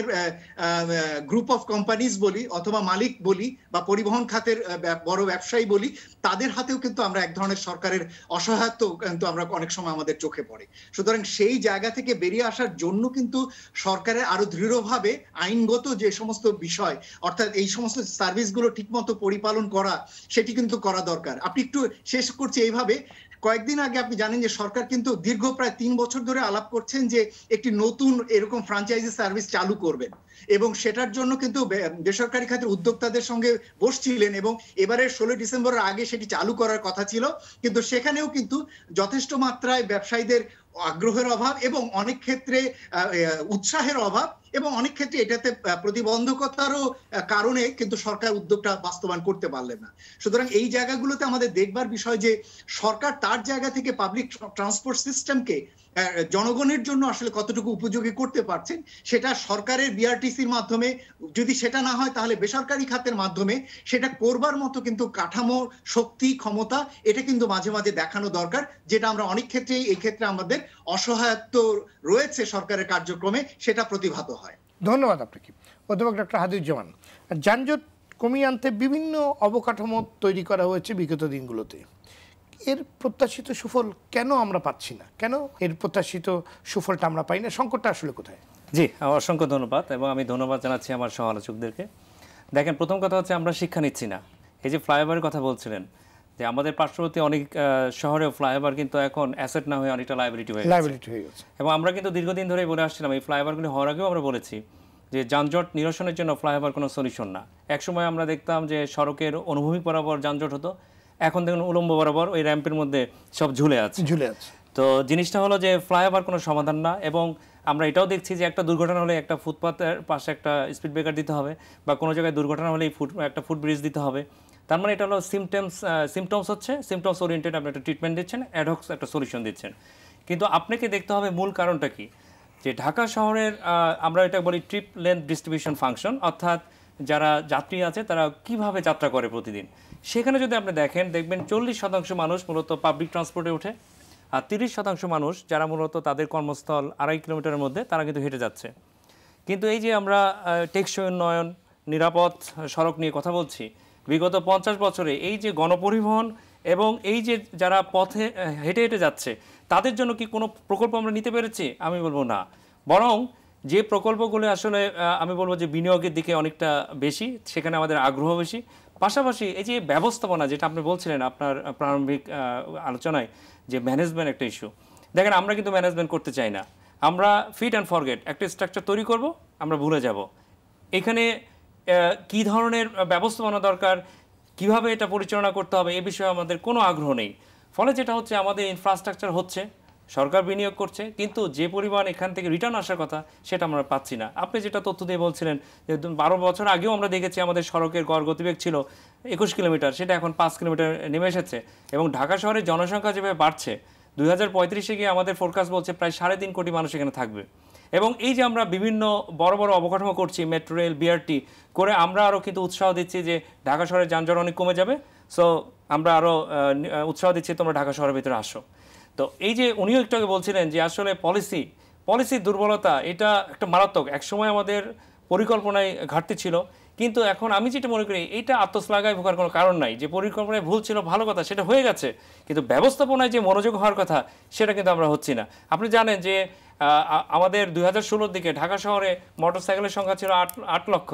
গ্রুপ অফ কোম্পানিজ বলি অথবা মালিক বলি বা পরিবহন খাতের বড় ব্যবসায়ী বলি, তাদের হাতেও কিন্তু আমরা এক ধরনের সরকারের অসহায়ত্ব কিন্তু আমরা অনেক সময় আমাদের চোখে পড়ে। সুতরাং সেই জায়গা থেকে বেরিয়ে আসার জন্য কিন্তু সরকারের আরো দৃঢ়ভাবে আইনগত যে সমস্ত বিষয় অর্থাৎ এই সমস্ত সার্ভিসগুলো ঠিকমতো পরিপালন করা সেটি কিন্তু করা দরকার। আপনি একটু শেষ করছি এইভাবে, কয়েকদিন আগে আপনি জানেন যে সরকার কিন্তু দীর্ঘ প্রায় তিন বছর ধরে আলাপ করছেন যে একটি নতুন এরকম ফ্র্যাঞ্চাইজি সার্ভিস চালু করবেন এবং সেটার জন্য কিন্তু বেসরকারি খাতের উদ্যোক্তাদের সঙ্গে বসছিলেন এবং এবারে ষোলোই ডিসেম্বরের আগে সেটি চালু করার কথা ছিল, কিন্তু সেখানেও কিন্তু যথেষ্ট মাত্রায় ব্যবসায়ীদের আগ্রহের অভাব এবং অনেক ক্ষেত্রে উৎসাহের অভাব এবং অনেক ক্ষেত্রে এটাতে প্রতিবন্ধকতারও কারণে কিন্তু সরকার উদ্যোগটা বাস্তবায়ন করতে পারলেন না। সুতরাং এই জায়গাগুলোতে আমাদের দেখবার বিষয় যে সরকার তার জায়গা থেকে পাবলিক ট্রান্সপোর্ট সিস্টেমকে জনগণের জন্য আসলে কতটুকু উপযোগী করতে পারছেন, সেটা সরকারের বিআরটিসির মাধ্যমে, যদি সেটা না হয় তাহলে বেসরকারি খাতের মাধ্যমে সেটা করবার মতো কিন্তু কাঠামো, শক্তি, ক্ষমতা এটা কিন্তু মাঝে মাঝে দেখানো দরকার, যেটা আমরা অনেক ক্ষেত্রে এই ক্ষেত্রে আমাদের অসহায়ত্ব রয়েছে সরকারের কার্যক্রমে, সেটা প্রতিভাত হয়। ধন্যবাদ আপনাকে অধ্যাপক ডক্টর হাদিউজ্জামান। যানজট কমিয়ে আনতে বিভিন্ন অবকাঠামো তৈরি করা হয়েছে বিগত দিনগুলোতে, এর প্রত্যাশিত সুফল কেন আমরা পাচ্ছি না? কেন এর প্রত্যাশিত সুফলটা আমরা পাই না? সংকটটা আসলে কোথায়? জি, অসংখ্য ধন্যবাদ এবং আমি ধন্যবাদ জানাচ্ছি আমার সমালোচকদেরকে। দেখেন, প্রথম কথা হচ্ছে আমরা শিক্ষা নিচ্ছি না। এই যে ফ্লাইওভারের কথা বলছিলেন, যে আমাদের পার্শ্ববর্তী অনেক শহরেও ফ্লাইওভার কিন্তু এখন অ্যাসেট না হয়ে অনেকটা লাইবিলিটি হয়ে গেছে। এবং আমরা কিন্তু দীর্ঘদিন ধরে বলে আসছিলাম, এই ফ্লাইওভারগুলি হওয়ার আগেও আমরা বলেছি যে যানজট নিরসনের জন্য ফ্লাইওভার কোনো সলিউশন না। একসময় আমরা দেখতাম যে সড়কের অনুভূমিক বরাবর যানজট হতো, এখন দেখুন উলম্ব বরাবর ওই র্যাম্পের মধ্যে সব ঝুলে আছে ঝুলে আছে তো জিনিসটা হলো যে ফ্লাইওভার কোনো সমাধান না। এবং আমরা এটাও দেখছি যে একটা দুর্ঘটনা হলে একটা ফুটপাথের পাশে একটা স্পিড ব্রেকার দিতে হবে, বা কোনো জায়গায় দুর্ঘটনা হলে ফুট একটা ফুট ব্রিজ দিতে হবে। তার মানে এটা হলো সিমটমস সিমটমস হচ্ছে সিমটমস ওরিয়েন্টেড আপনি একটা ট্রিটমেন্ট দিচ্ছেন, অ্যাডহক একটা সলিউশন দিচ্ছেন। কিন্তু আপনাকে দেখতে হবে মূল কারণটা কি। যে ঢাকা শহরের আমরা এটা বলি ট্রিপ লেন্থ ডিস্ট্রিবিউশন ফাংশন, অর্থাৎ যারা যাত্রী আছে তারা কিভাবে যাত্রা করে প্রতিদিন। সেখানে যদি আপনি দেখেন, দেখবেন চল্লিশ শতাংশ মানুষ মূলত পাবলিক ট্রান্সপোর্টে ওঠে, আর তিরিশ শতাংশ মানুষ যারা মূলত তাদের কর্মস্থল আড়াই কিলোমিটারের মধ্যে তারা কিন্তু হেঁটে যাচ্ছে। কিন্তু এই যে আমরা টেকসই উন্নয়ন, নিরাপদ সড়ক নিয়ে কথা বলছি, বিগত পঞ্চাশ বছরে এই যে গণপরিবহন এবং এই যে যারা পথে হেঁটে হেঁটে যাচ্ছে তাদের জন্য কি কোনো প্রকল্প আমরা নিতে পেরেছি? আমি বলবো না। বরং যে প্রকল্পগুলো আসলে আমি বলবো যে বিনিয়োগের দিকে অনেকটা বেশি, সেখানে আমাদের আগ্রহ বেশি। পাশাপাশি এই যে ব্যবস্থাপনা, যেটা আপনি বলছিলেন আপনার প্রারম্ভিক আলোচনায়, যে ম্যানেজমেন্ট একটা ইস্যু। দেখেন, আমরা কিন্তু ম্যানেজমেন্ট করতে চাই না। আমরা ফিট অ্যান্ড ফরগেট একটা স্ট্রাকচার তৈরি করব, আমরা ভুলে যাব। এখানে কি ধরনের ব্যবস্থাপনা দরকার, কিভাবে এটা পরিচালনা করতে হবে, এ বিষয়ে আমাদের কোনো আগ্রহ নেই। ফলে যেটা হচ্ছে, আমাদের ইনফ্রাস্ট্রাকচার হচ্ছে, সরকার বিনিয়োগ করছে, কিন্তু যে পরিমাণ এখান থেকে রিটার্ন আসার কথা সেটা আমরা পাচ্ছি না। আপনি যেটা তথ্য দিয়ে বলছিলেন যে বারো বছর আগেও আমরা দেখেছি আমাদের সড়কের গড় গতিবেগ ছিল একুশ কিলোমিটার, সেটা এখন পাঁচ কিলোমিটার নেমে এসেছে। এবং ঢাকা শহরের জনসংখ্যা যেভাবে বাড়ছে, দুই হাজার পঁয়ত্রিশে গিয়ে আমাদের ফোরকাস্ট বলছে প্রায় সাড়ে তিন কোটি মানুষ এখানে থাকবে। এবং এই যে আমরা বিভিন্ন বড় বড় অবকাঠামো করছি, মেট্রো রেল, বিআরটি করে, আমরা আরও কিন্তু উৎসাহ দিচ্ছি যে ঢাকা শহরের যানজট অনেক কমে যাবে। সো আমরা আরও উৎসাহ দিচ্ছি, তোমরা ঢাকা শহরের ভিতরে আসো। তো এই যে উনিও একটু আগে বলছিলেন যে আসলে পলিসি পলিসির দুর্বলতা, এটা একটা মারাত্মক। একসময় আমাদের পরিকল্পনায় ঘাটতি ছিল, কিন্তু এখন আমি যেটা মনে করি, এইটা আত্মশ্লাঘায় ভোগার কোনো কারণ নাই। যে পরিকল্পনায় ভুল ছিল, ভালো কথা, সেটা হয়ে গেছে, কিন্তু ব্যবস্থাপনায় যে মনোযোগ হওয়ার কথা সেটা কিন্তু আমরা হচ্ছি না। আপনি জানেন যে আমাদের দুই হাজার ষোলোর দিকে ঢাকা শহরে মোটরসাইকেলের সংখ্যা ছিল আট আট লক্ষ।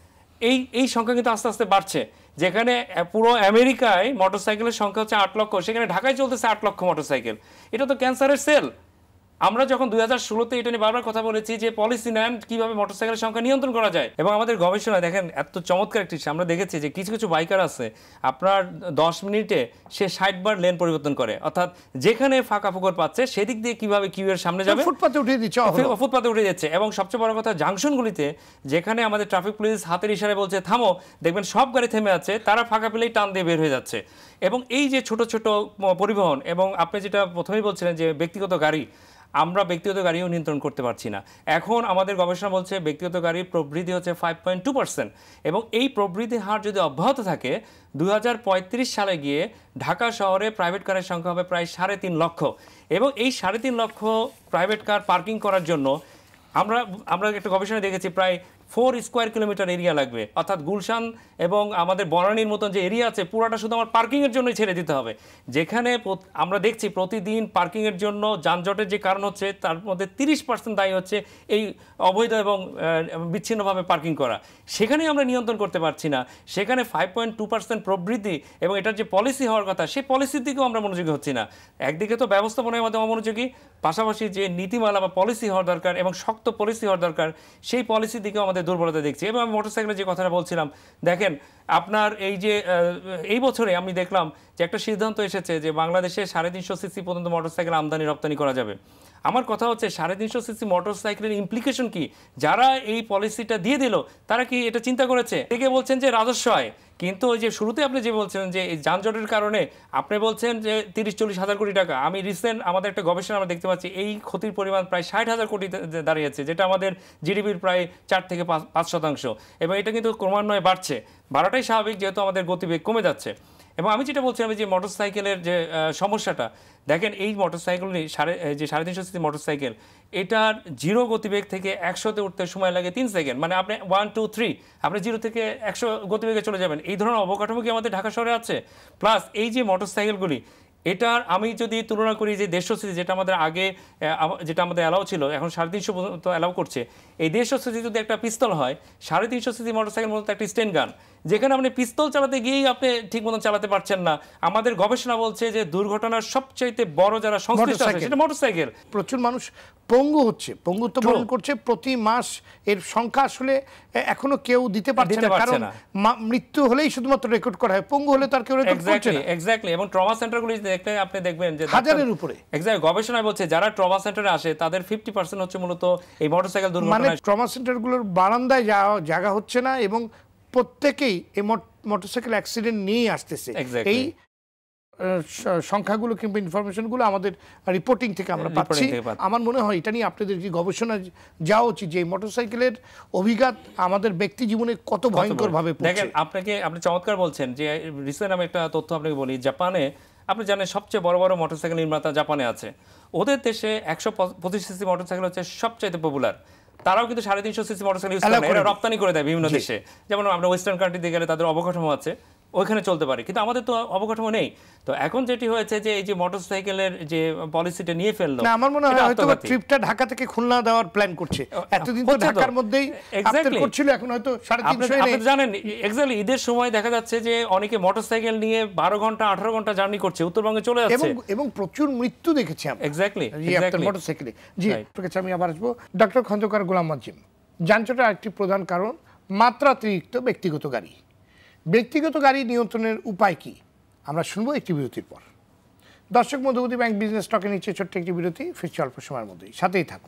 এই এই সংখ্যা কিন্তু আস্তে আস্তে বাড়ছে। যেখানে পুরো আমেরিকায় মোটরসাইকেলের সংখ্যা হচ্ছে আট লক্ষ, সেখানে ঢাকায় চলতেছে আট লক্ষ মোটরসাইকেল। এটা তো ক্যান্সারের সেল। আমরা যখন দুই হাজার ষোলোতে এটা নিয়ে বারবার কথা বলেছি যে পলিসি নেন কীভাবে মোটরসাইকেলের সংখ্যা নিয়ন্ত্রণ করা যায়। এবং আমাদের গবেষণায় দেখেন এত চমৎকার একটি, আমরা দেখেছি যে কিছু কিছু বাইকার আছে আপনার দশ মিনিটে সে ষাট বার লেন পরিবর্তন করে, অর্থাৎ যেখানে ফাঁকা ফুকর পাচ্ছে সেদিক দিয়ে কীভাবে কিউ এর সামনে যাবে, ফুটপাতে উঠে দিচ্ছে ফুটপাতে উঠে যাচ্ছে। এবং সবচেয়ে বড় কথা, জাংশনগুলিতে যেখানে আমাদের ট্রাফিক পুলিশ হাতের ইশারায় বলছে থামো, দেখবেন সব গাড়ি থেমে আছে, তারা ফাঁকা পেলেই টান দিয়ে বের হয়ে যাচ্ছে। এবং এই যে ছোট ছোট পরিবহন, এবং আপনি যেটা প্রথমেই বলছিলেন যে ব্যক্তিগত গাড়ি, আমরা ব্যক্তিগত গাড়িও নিয়ন্ত্রণ করতে পারছি না। এখন আমাদের গবেষণা বলছে ব্যক্তিগত গাড়ির প্রবৃদ্ধি হচ্ছে ফাইভ পয়েন্ট টু পার্সেন্ট, এবং এই প্রবৃদ্ধির হার যদি অব্যাহত থাকে দুই হাজার পঁয়ত্রিশ সালে গিয়ে ঢাকা শহরে প্রাইভেট কারের সংখ্যা হবে প্রায় সাড়ে তিন লক্ষ। এবং এই সাড়ে তিন লক্ষ প্রাইভেট কার পার্কিং করার জন্য আমরা আমরা একটা গবেষণা দেখেছি প্রায় ফোর স্কোয়ার কিলোমিটার এরিয়া লাগবে, অর্থাৎ গুলশান এবং আমাদের বনানীর মতন যে এরিয়া আছে পুরোটা শুধু আমার পার্কিংয়ের জন্যই ছেড়ে দিতে হবে। যেখানে আমরা দেখছি প্রতিদিন পার্কিংয়ের জন্য যানজটের যে কারণ হচ্ছে তার মধ্যে তিরিশ পার্সেন্ট দায়ী হচ্ছে এই অবৈধ এবং বিচ্ছিন্নভাবে পার্কিং করা। সেখানেই আমরা নিয়ন্ত্রণ করতে পারছি না। সেখানে ফাইভ পয়েন্ট টু পার্সেন্ট প্রবৃদ্ধি এবং এটার যে পলিসি হওয়ার কথা সেই পলিসির দিকেও আমরা মনোযোগী হচ্ছি না। একদিকে তো ব্যবস্থাপনার মধ্যে অমনোযোগী, পাশাপাশি যে নীতিমালা বা পলিসি হওয়ার দরকার এবং শক্ত পলিসি হওয়ার দরকার সেই পলিসির দিকেও আমাদের দুর্বলতা দেখছি। এবং আমি মোটরসাইকেলের যে কথাটা বলছিলাম, দেখেন আপনার এই যে এই বছরে আমি দেখলাম যে একটা সিদ্ধান্ত এসেছে যে বাংলাদেশে সাড়ে তিনশো সিসি পর্যন্ত মোটরসাইকেল আমদানি রপ্তানি করা যাবে। আমার কথা হচ্ছে সাড়ে তিনশো সিসি মোটরসাইকেলের ইমপ্লিকেশন কি? যারা এই পলিসিটা দিয়ে দিল তারা কি এটা চিন্তা করেছে? থেকে বলছেন যে রাজস্ব আয়, কিন্তু ওই যে শুরুতে আপনি যে বলছেন যে এই যানজটের কারণে আপনি বলছেন যে তিরিশ চল্লিশ হাজার কোটি টাকা। আমি রিসেন্ট আমাদের একটা গবেষণা আমরা দেখতে পাচ্ছি এই ক্ষতির পরিমাণ প্রায় ষাট হাজার কোটি দাঁড়িয়েছে, যেটা আমাদের জিডিপির প্রায় চার থেকে পাঁচ পাঁচ শতাংশ, এবং এটা কিন্তু ক্রমান্বয়ে বাড়ছে। বাড়াটাই স্বাভাবিক যেহেতু আমাদের গতিবেগ কমে যাচ্ছে। এবং আমি যেটা বলছিলাম যে মোটরসাইকেলের যে সমস্যাটা, দেখেন এই মোটরসাইকেলগুলি সাড়ে যে সাড়ে তিনশো সিসি মোটরসাইকেল, এটার জিরো গতিবেগ থেকে একশোতে উঠতে সময় লাগে তিন সেকেন্ড। মানে আপনি ওয়ান টু থ্রি আপনি জিরো থেকে একশো গতিবেগে চলে যাবেন। এই ধরনের অবকাঠামো কি আমাদের ঢাকা শহরে আছে? প্লাস এই যে মোটরসাইকেলগুলি, এটার আমি যদি তুলনা করি যে দেড়শো সিসি যেটা আমাদের আগে যেটা আমাদের অ্যালাউ ছিল, এখন সাড়ে তিনশো পর্যন্ত অ্যালাউ করছে। এই দেড়শো সিসি যদি একটা পিস্তল হয়, সাড়ে তিনশো সিসি মোটরসাইকেল মতো একটা স্টেন গান, যেখানে আপনি পিস্তল চালাতে গিয়েই আপনি ঠিক মতন চালাতে পারছেন না। আমাদের গবেষণা বলছে যে দুর্ঘটনার সবচাইতে বড় যারা সংশ্লিষ্ট আছে সেটা মোটরসাইকেল। প্রচুর মানুষ পঙ্গু হচ্ছে, পঙ্গুত্ব বরণ করছে প্রতি মাস। এর সংখ্যা আসলে এখনো কেউ দিতে পারছে না, কারণ মৃত্যু হলেই শুধুমাত্র রেকর্ড করা হয়, পঙ্গু হলে তার কেউ রেকর্ড করছে না। এক্স্যাক্টলি। এবং ট্রমা সেন্টারগুলি দেখলে আপনি দেখবেন যে হাজারের উপরে। এক্স্যাক্টলি, গবেষণায় বলছে যারা ট্রমা সেন্টারে আসে তাদের ফিফটি পার্সেন্ট হচ্ছে মূলত এই মোটরসাইকেল দুর্ঘটনা। মানে ট্রমা সেন্টারগুলোর বারান্দায় যাওয়া জায়গা হচ্ছে না, এবং প্রত্যেকেই এই মোটরসাইকেল অ্যাক্সিডেন্ট নিয়ে আসতেছে। এই সংখ্যাগুলো কিংবা ইনফরমেশনগুলো আমাদের রিপোর্টিং থেকে আমরা পাচ্ছি। আমার মনে হয় এটা নিয়ে আপনাদের কি গবেষণা যাওয়া উচিত যে মোটরসাইকেলের অভিঘাত আমাদের ব্যক্তি জীবনে কত ভয়ঙ্কর ভাবে পড়ছে। দেখেন, আপনাকে আপনি চমৎকার বলছেন যে রিসেন্ট আমি একটা তথ্য আপনাকে বলি, জাপানে আপনি জানেন সবচেয়ে বড় বড় মোটরসাইকেল নির্মাতা জাপানে আছে। ওদের দেশে একশো পঁচিশ সিসি মোটরসাইকেল হচ্ছে সবচাইতে পপুলার। তারাও কিন্তু সাড়ে তিনশো সিসি মোটরসাইকেল ইউজ করে, এরা রপ্তানি করে দেয় বিভিন্ন দেশে। যেমন আমরা ওয়েস্টার্ন কান্ট্রিতে গেলে তাদের অবকাঠামো আছে, ওইখানে চলতে পারে, কিন্তু আমাদের তো অবকাঠামো নেই। তো এখন যেটি হয়েছে যে এই যে মোটরসাইকেলের যে পলিসিটা নিয়ে ফেললো, না আমার মনে হয় হয়তো ট্রিপটা ঢাকা থেকে খুলনা দেওয়ার প্ল্যান করছে। এতদিন তো ঢাকার মধ্যেই আপনাদের করছিল, এখন হয়তো সাড়ে তিনশো। আপনি জানেন এক্স্যাক্টলি ঈদের সময় দেখা যাচ্ছে যে অনেকে মোটরসাইকেল নিয়ে বারো ঘন্টা আঠারো ঘন্টা জার্নি করছে, উত্তরবঙ্গে চলে যাচ্ছে, এবং প্রচুর মৃত্যু দেখেছি আমরা। এক্স্যাক্টলি মোটরসাইকেলে। জি, আপনার কাছে আমি আবার আসবো। ডক্টর খন্দকার গোলাম মজিম, যানজটের আরেকটি প্রধান কারণ মাত্রাতিরিক্ত ব্যক্তিগত গাড়ি। ব্যক্তিগত গাড়ি নিয়ন্ত্রণের উপায় কি, আমরা শুনবো একটি বিরতির পর। দর্শক, মধুমতি ব্যাংক বিজনেস স্টকের নিচে ছোট্ট একটি বিরতি, ফিরছে অল্প সময়ের মধ্যেই, সাথেই থাকুন।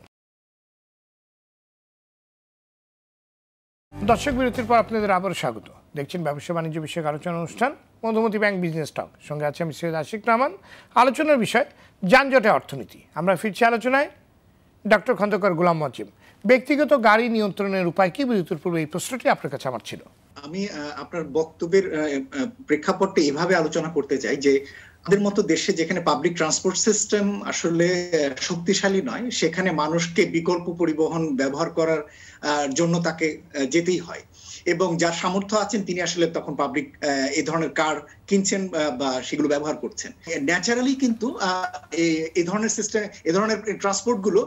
দর্শক, বিরতির পর আপনাদের আবার স্বাগত। দেখছেন ব্যবসা বাণিজ্য বিষয়ক আলোচনা অনুষ্ঠান মধুমতি ব্যাংক বিজনেস স্টক। সঙ্গে আছে আমি সৈয়দ আশিক রহমান। আলোচনার বিষয় যানজটে অর্থনীতি। আমরা ফিরছি আলোচনায়। ডক্টর খন্দকার গোলাম মজিম, ব্যক্তিগত গাড়ি নিয়ন্ত্রণের উপায় কি? বিরতির পূর্বে এই প্রশ্নটি আপনার কাছে আমার ছিল। আমি আপনার বক্তব্যের প্রেক্ষাপটে এভাবে আলোচনা করতে চাই যে আমাদের মতো দেশে যেখানে পাবলিক ট্রান্সপোর্ট সিস্টেম আসলে শক্তিশালী নয়, সেখানে মানুষকে বিকল্প পরিবহন ব্যবহার করার জন্য তাকে যেতেই হয়, এবং যার সামর্থ্য আছেন তিনি আসলে তখন পাবলিক এই ধরনের কার কিনছেন বা সেগুলো ব্যবহার করছেন। ন্যাচারালি কিন্তু এই ধরনের সিস্টেম, এই ধরনের ট্রান্সপোর্ট গুলো,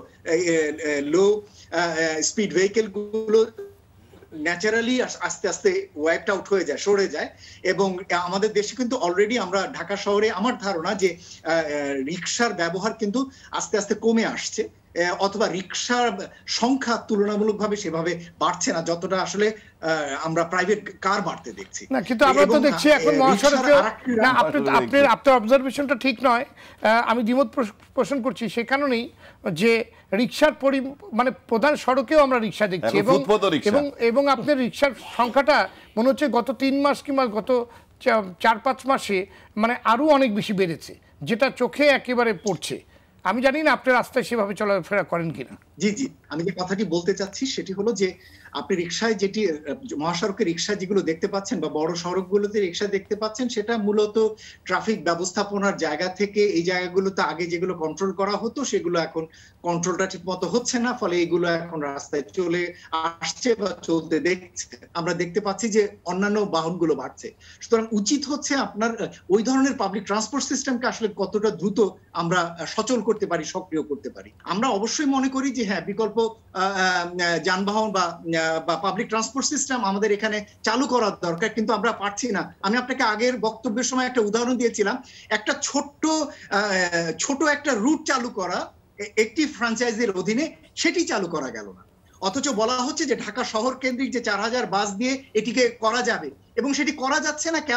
লো স্পিড ভেহিকেল গুলো ন্যাচারালি আস্তে আস্তে ওয়াইপড আউট হয়ে যায়, সরে যায়। এবং আমাদের দেশে কিন্তু অলরেডি আমরা ঢাকা শহরে আমার ধারণা যে রিকশার ব্যবহার কিন্তু আস্তে আস্তে কমে আসছে, অথবা রিকশার সংখ্যা তুলনামূলকভাবে সেভাবে বাড়ছে না যতটা আসলে আমরা প্রাইভেট কার বাড়তে দেখছি। না, কিন্তু আমরা তো দেখছি এখন মহাসড়কে, না আপনার আপনার অবজারভেশনটা ঠিক নয়, আমি দ্বিমত পোষণ করছি। সে কারণেই যে রিকশার পরি মানে প্রধান সড়কেও আমরা রিকশা দেখছি, এবং এবং এবং আপনার রিকশার সংখ্যাটা মনে হচ্ছে গত তিন মাস কিংবা গত চার পাঁচ মাসে মানে আরো অনেক বেশি বেড়েছে, যেটা চোখে একেবারে পড়ছে। আমি জানি না আপনি রাস্তায় সেভাবে চলাফেরা করেন কিনা। জি জি, আমি যে কথাটি বলতে চাচ্ছি সেটি হলো যে আপনি রিকশায় যেটি মহাসড়কে রিকশা যেগুলো দেখতে পাচ্ছেন বা বড় সড়কগুলোতে রিকশা দেখতে পাচ্ছেন, সেটা মূলত ট্রাফিক ব্যবস্থাপনার জায়গা থেকে এই জায়গাগুলোতে আগে যেগুলো কন্ট্রোল করা হতো সেগুলো এখন কন্ট্রোলটা ঠিক মতো হচ্ছে না, ফলে এগুলো এখন রাস্তায় চলে আসছে বা চলতে দেখছে। আমরা দেখতে পাচ্ছি যে অন্যান্য বাহনগুলো বাড়ছে। সুতরাং উচিত হচ্ছে আপনার ওই ধরনের পাবলিক ট্রান্সপোর্ট সিস্টেমকে আসলে কতটা দ্রুত আমরা সচল করতে পারি, সক্রিয় করতে পারি। আমরা অবশ্যই মনে করি যে হ্যাঁ, বিকল্প যানবাহন বা বা পাবলিক ট্রান্সপোর্ট সিস্টেম আমাদের এখানে চালু করা দরকার, কিন্তু আমরা পারছি না। আমি আপনাকে আগের বক্তব্যের সময় একটা উদাহরণ দিয়েছিলাম, একটা ছোট্ট ছোট একটা রুট চালু করা একটি ফ্র্যাঞ্চাইজির অধীনে, সেটি চালু করা গেল না, অথচ বলা হচ্ছে যে ঢাকা শহর কেন্দ্রিক যে চার হাজার বাস দিয়ে এটিকে করা যাবে, এবং সেটি করা যাচ্ছে না কেন?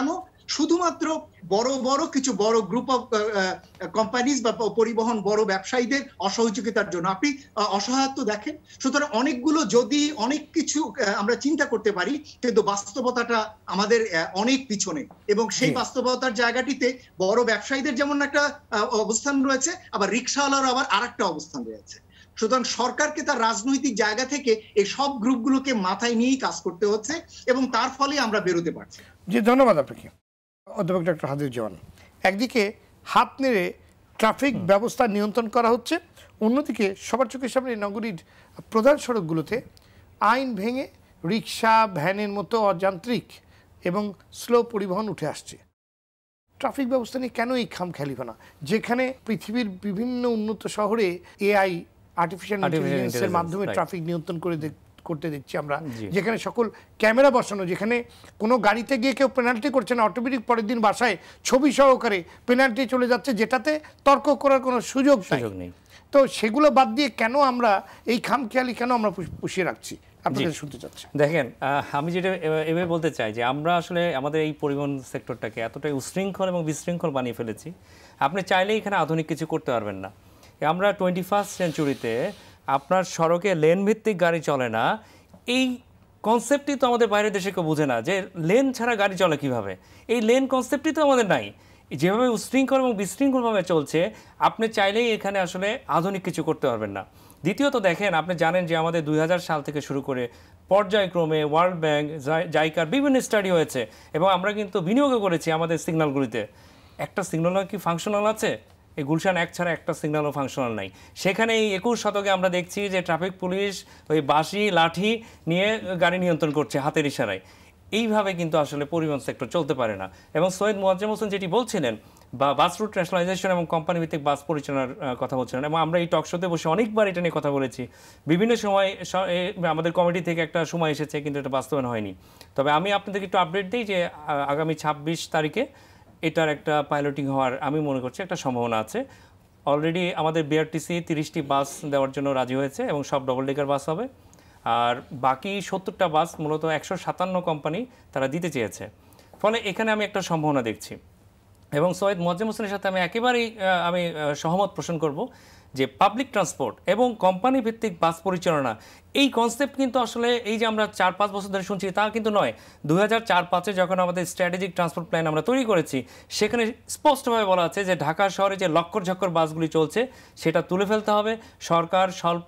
শুধুমাত্র বড় বড় কিছু বড় গ্রুপ অফ কোম্পানিজ বা পরিবহন বড় ব্যবসায়ীদের অসহযোগিতার জন্য। আপনি অসহায়ত্ব দেখেন। সুতরাং অনেকগুলো যদি অনেক কিছু আমরা চিন্তা করতে পারি, কিন্তু বাস্তবতাটা আমাদের অনেক পিছনে, এবং সেই বাস্তবতার জায়গাটিতে বড় ব্যবসায়ীদের যেমন একটা অবস্থান রয়েছে, আবার রিকশাওয়ালার আবার আর একটা অবস্থান রয়েছে। সুতরাং সরকারকে তার রাজনৈতিক জায়গা থেকে এই সব গ্রুপগুলোকে মাথায় নিয়েই কাজ করতে হচ্ছে, এবং তার ফলে আমরা বেরোতে পারছি। জি, ধন্যবাদ আপনাকে অধ্যাপক ডক্টর হাদিরুজ্জামান। একদিকে হাত নেড়ে ট্রাফিক ব্যবস্থা নিয়ন্ত্রণ করা হচ্ছে, অন্যদিকে সবার চোখের সামনে নগরীর প্রধান সড়কগুলোতে আইন ভেঙে রিক্সা ভ্যানের মতো অযান্ত্রিক এবং স্লো পরিবহন উঠে আসছে। ট্রাফিক ব্যবস্থা নিয়ে কেন এই খামখেয়ালিপনা, যেখানে পৃথিবীর বিভিন্ন উন্নত শহরে এআই আর্টিফিশিয়াল ইন্টেলিজেন্সের মাধ্যমে ট্রাফিক নিয়ন্ত্রণ করে করতে দেখছি আমরা, যেখানে সকল ক্যামেরা বসানো, যেখানে কোনো গাড়িতে গিয়ে কেউ পেনাল্টি করছে না, অটোমেটিক পরের দিন বাসায় ছবি সহকারে পেনাল্টি চলে যাচ্ছে, যেটাতে তর্ক করার কোনো সুযোগ নেই। তো সেগুলো বাদ দিয়ে কেন আমরা এই খামখেয়ালি কেন আমরা পুষিয়ে রাখছি, আপনাদের শুনতে চাচ্ছি। দেখেন, আমি যেটা এভাবে বলতে চাই যে আমরা আসলে আমাদের এই পরিবহন সেক্টরটাকে এতটাই উশৃঙ্খল এবং বিশৃঙ্খল বানিয়ে ফেলেছি, আপনি চাইলেই এখানে আধুনিক কিছু করতে পারবেন না। আমরা টোয়েন্টি ফার্স্ট সেঞ্চুরিতে আপনার সড়কে লেন ভিত্তিক গাড়ি চলে না, এই কনসেপ্টই তো আমাদের বাইরের দেশে কেউ বোঝে না, যে লেন ছাড়া গাড়ি চলে কিভাবে। এই লেন কনসেপ্টই তো আমাদের নাই। যেভাবে উশৃঙ্খল এবং বিশৃঙ্খলভাবে চলছে, আপনি চাইলেই এখানে আসলে আধুনিক কিছু করতে পারবেন না। দ্বিতীয়ত দেখেন, আপনি জানেন যে আমাদের দুই হাজার সাল থেকে শুরু করে পর্যায়ক্রমে ওয়ার্ল্ড ব্যাংক, জাইকার বিভিন্ন স্টাডি হয়েছে, এবং আমরা কিন্তু বিনিয়োগও করেছি আমাদের সিগন্যালগুলিতে। একটা সিগন্যাল কি ফাংশনাল আছে? এই গুলশান এক ছাড়া একটা সিগন্যালও ফাংশনাল নাই। সেখানে এই একুশ শতকে আমরা দেখছি যে ট্রাফিক পুলিশ ওই বাঁশি লাঠি নিয়ে গাড়ি নিয়ন্ত্রণ করছে হাতের ইশারায়। এইভাবে কিন্তু আসলে পরিবহন সেক্টর চলতে পারে না। এবং সৈয়দ মোয়াজ্জেম হোসেন যেটি বলছিলেন, বা বাস রুট ন্যাশনালাইজেশন এবং কোম্পানি ভিত্তিক বাস পরিচালনার কথা বলছিলেন, এবং আমরা এই টক শোতে বসে অনেকবার এটা নিয়ে কথা বলেছি। বিভিন্ন সময় আমাদের কমিটি থেকে একটা সময় এসেছে, কিন্তু এটা বাস্তবায়ন হয়নি। তবে আমি আপনাদেরকে একটু আপডেট দিই যে আগামী ছাব্বিশ তারিখে এটার একটা পাইলটিং হওয়ার আমি মনে করছি একটা সম্ভাবনা আছে। অলরেডি আমাদের বিআরটিসি তিরিশটি বাস দেওয়ার জন্য রাজি হয়েছে, এবং সব ডবল ডেকার বাস হবে। আর বাকি সত্তরটা বাস মূলত একশো সাতান্ন কোম্পানি তারা দিতে চেয়েছে। ফলে এখানে আমি একটা সম্ভাবনা দেখছি। এবং সৈয়দ মোয়াজ্জেম হোসেনের সাথে আমি একেবারেই আমি সহমত পোষণ করব যে পাবলিক ট্রান্সপোর্ট এবং কোম্পানি ভিত্তিক বাস পরিচালনা, এই কনসেপ্ট কিন্তু আসলে এই যে আমরা চার পাঁচ বছর ধরে শুনছি তা কিন্তু নয়। দুই হাজার চার পাঁচে যখন আমাদের স্ট্র্যাটেজিক ট্রান্সপোর্ট প্ল্যান আমরা তৈরি করেছি, সেখানে স্পষ্টভাবে বলা আছে যে ঢাকা শহরে যে লক্কর ঝক্কর বাসগুলি চলছে সেটা তুলে ফেলতে হবে। সরকার স্বল্প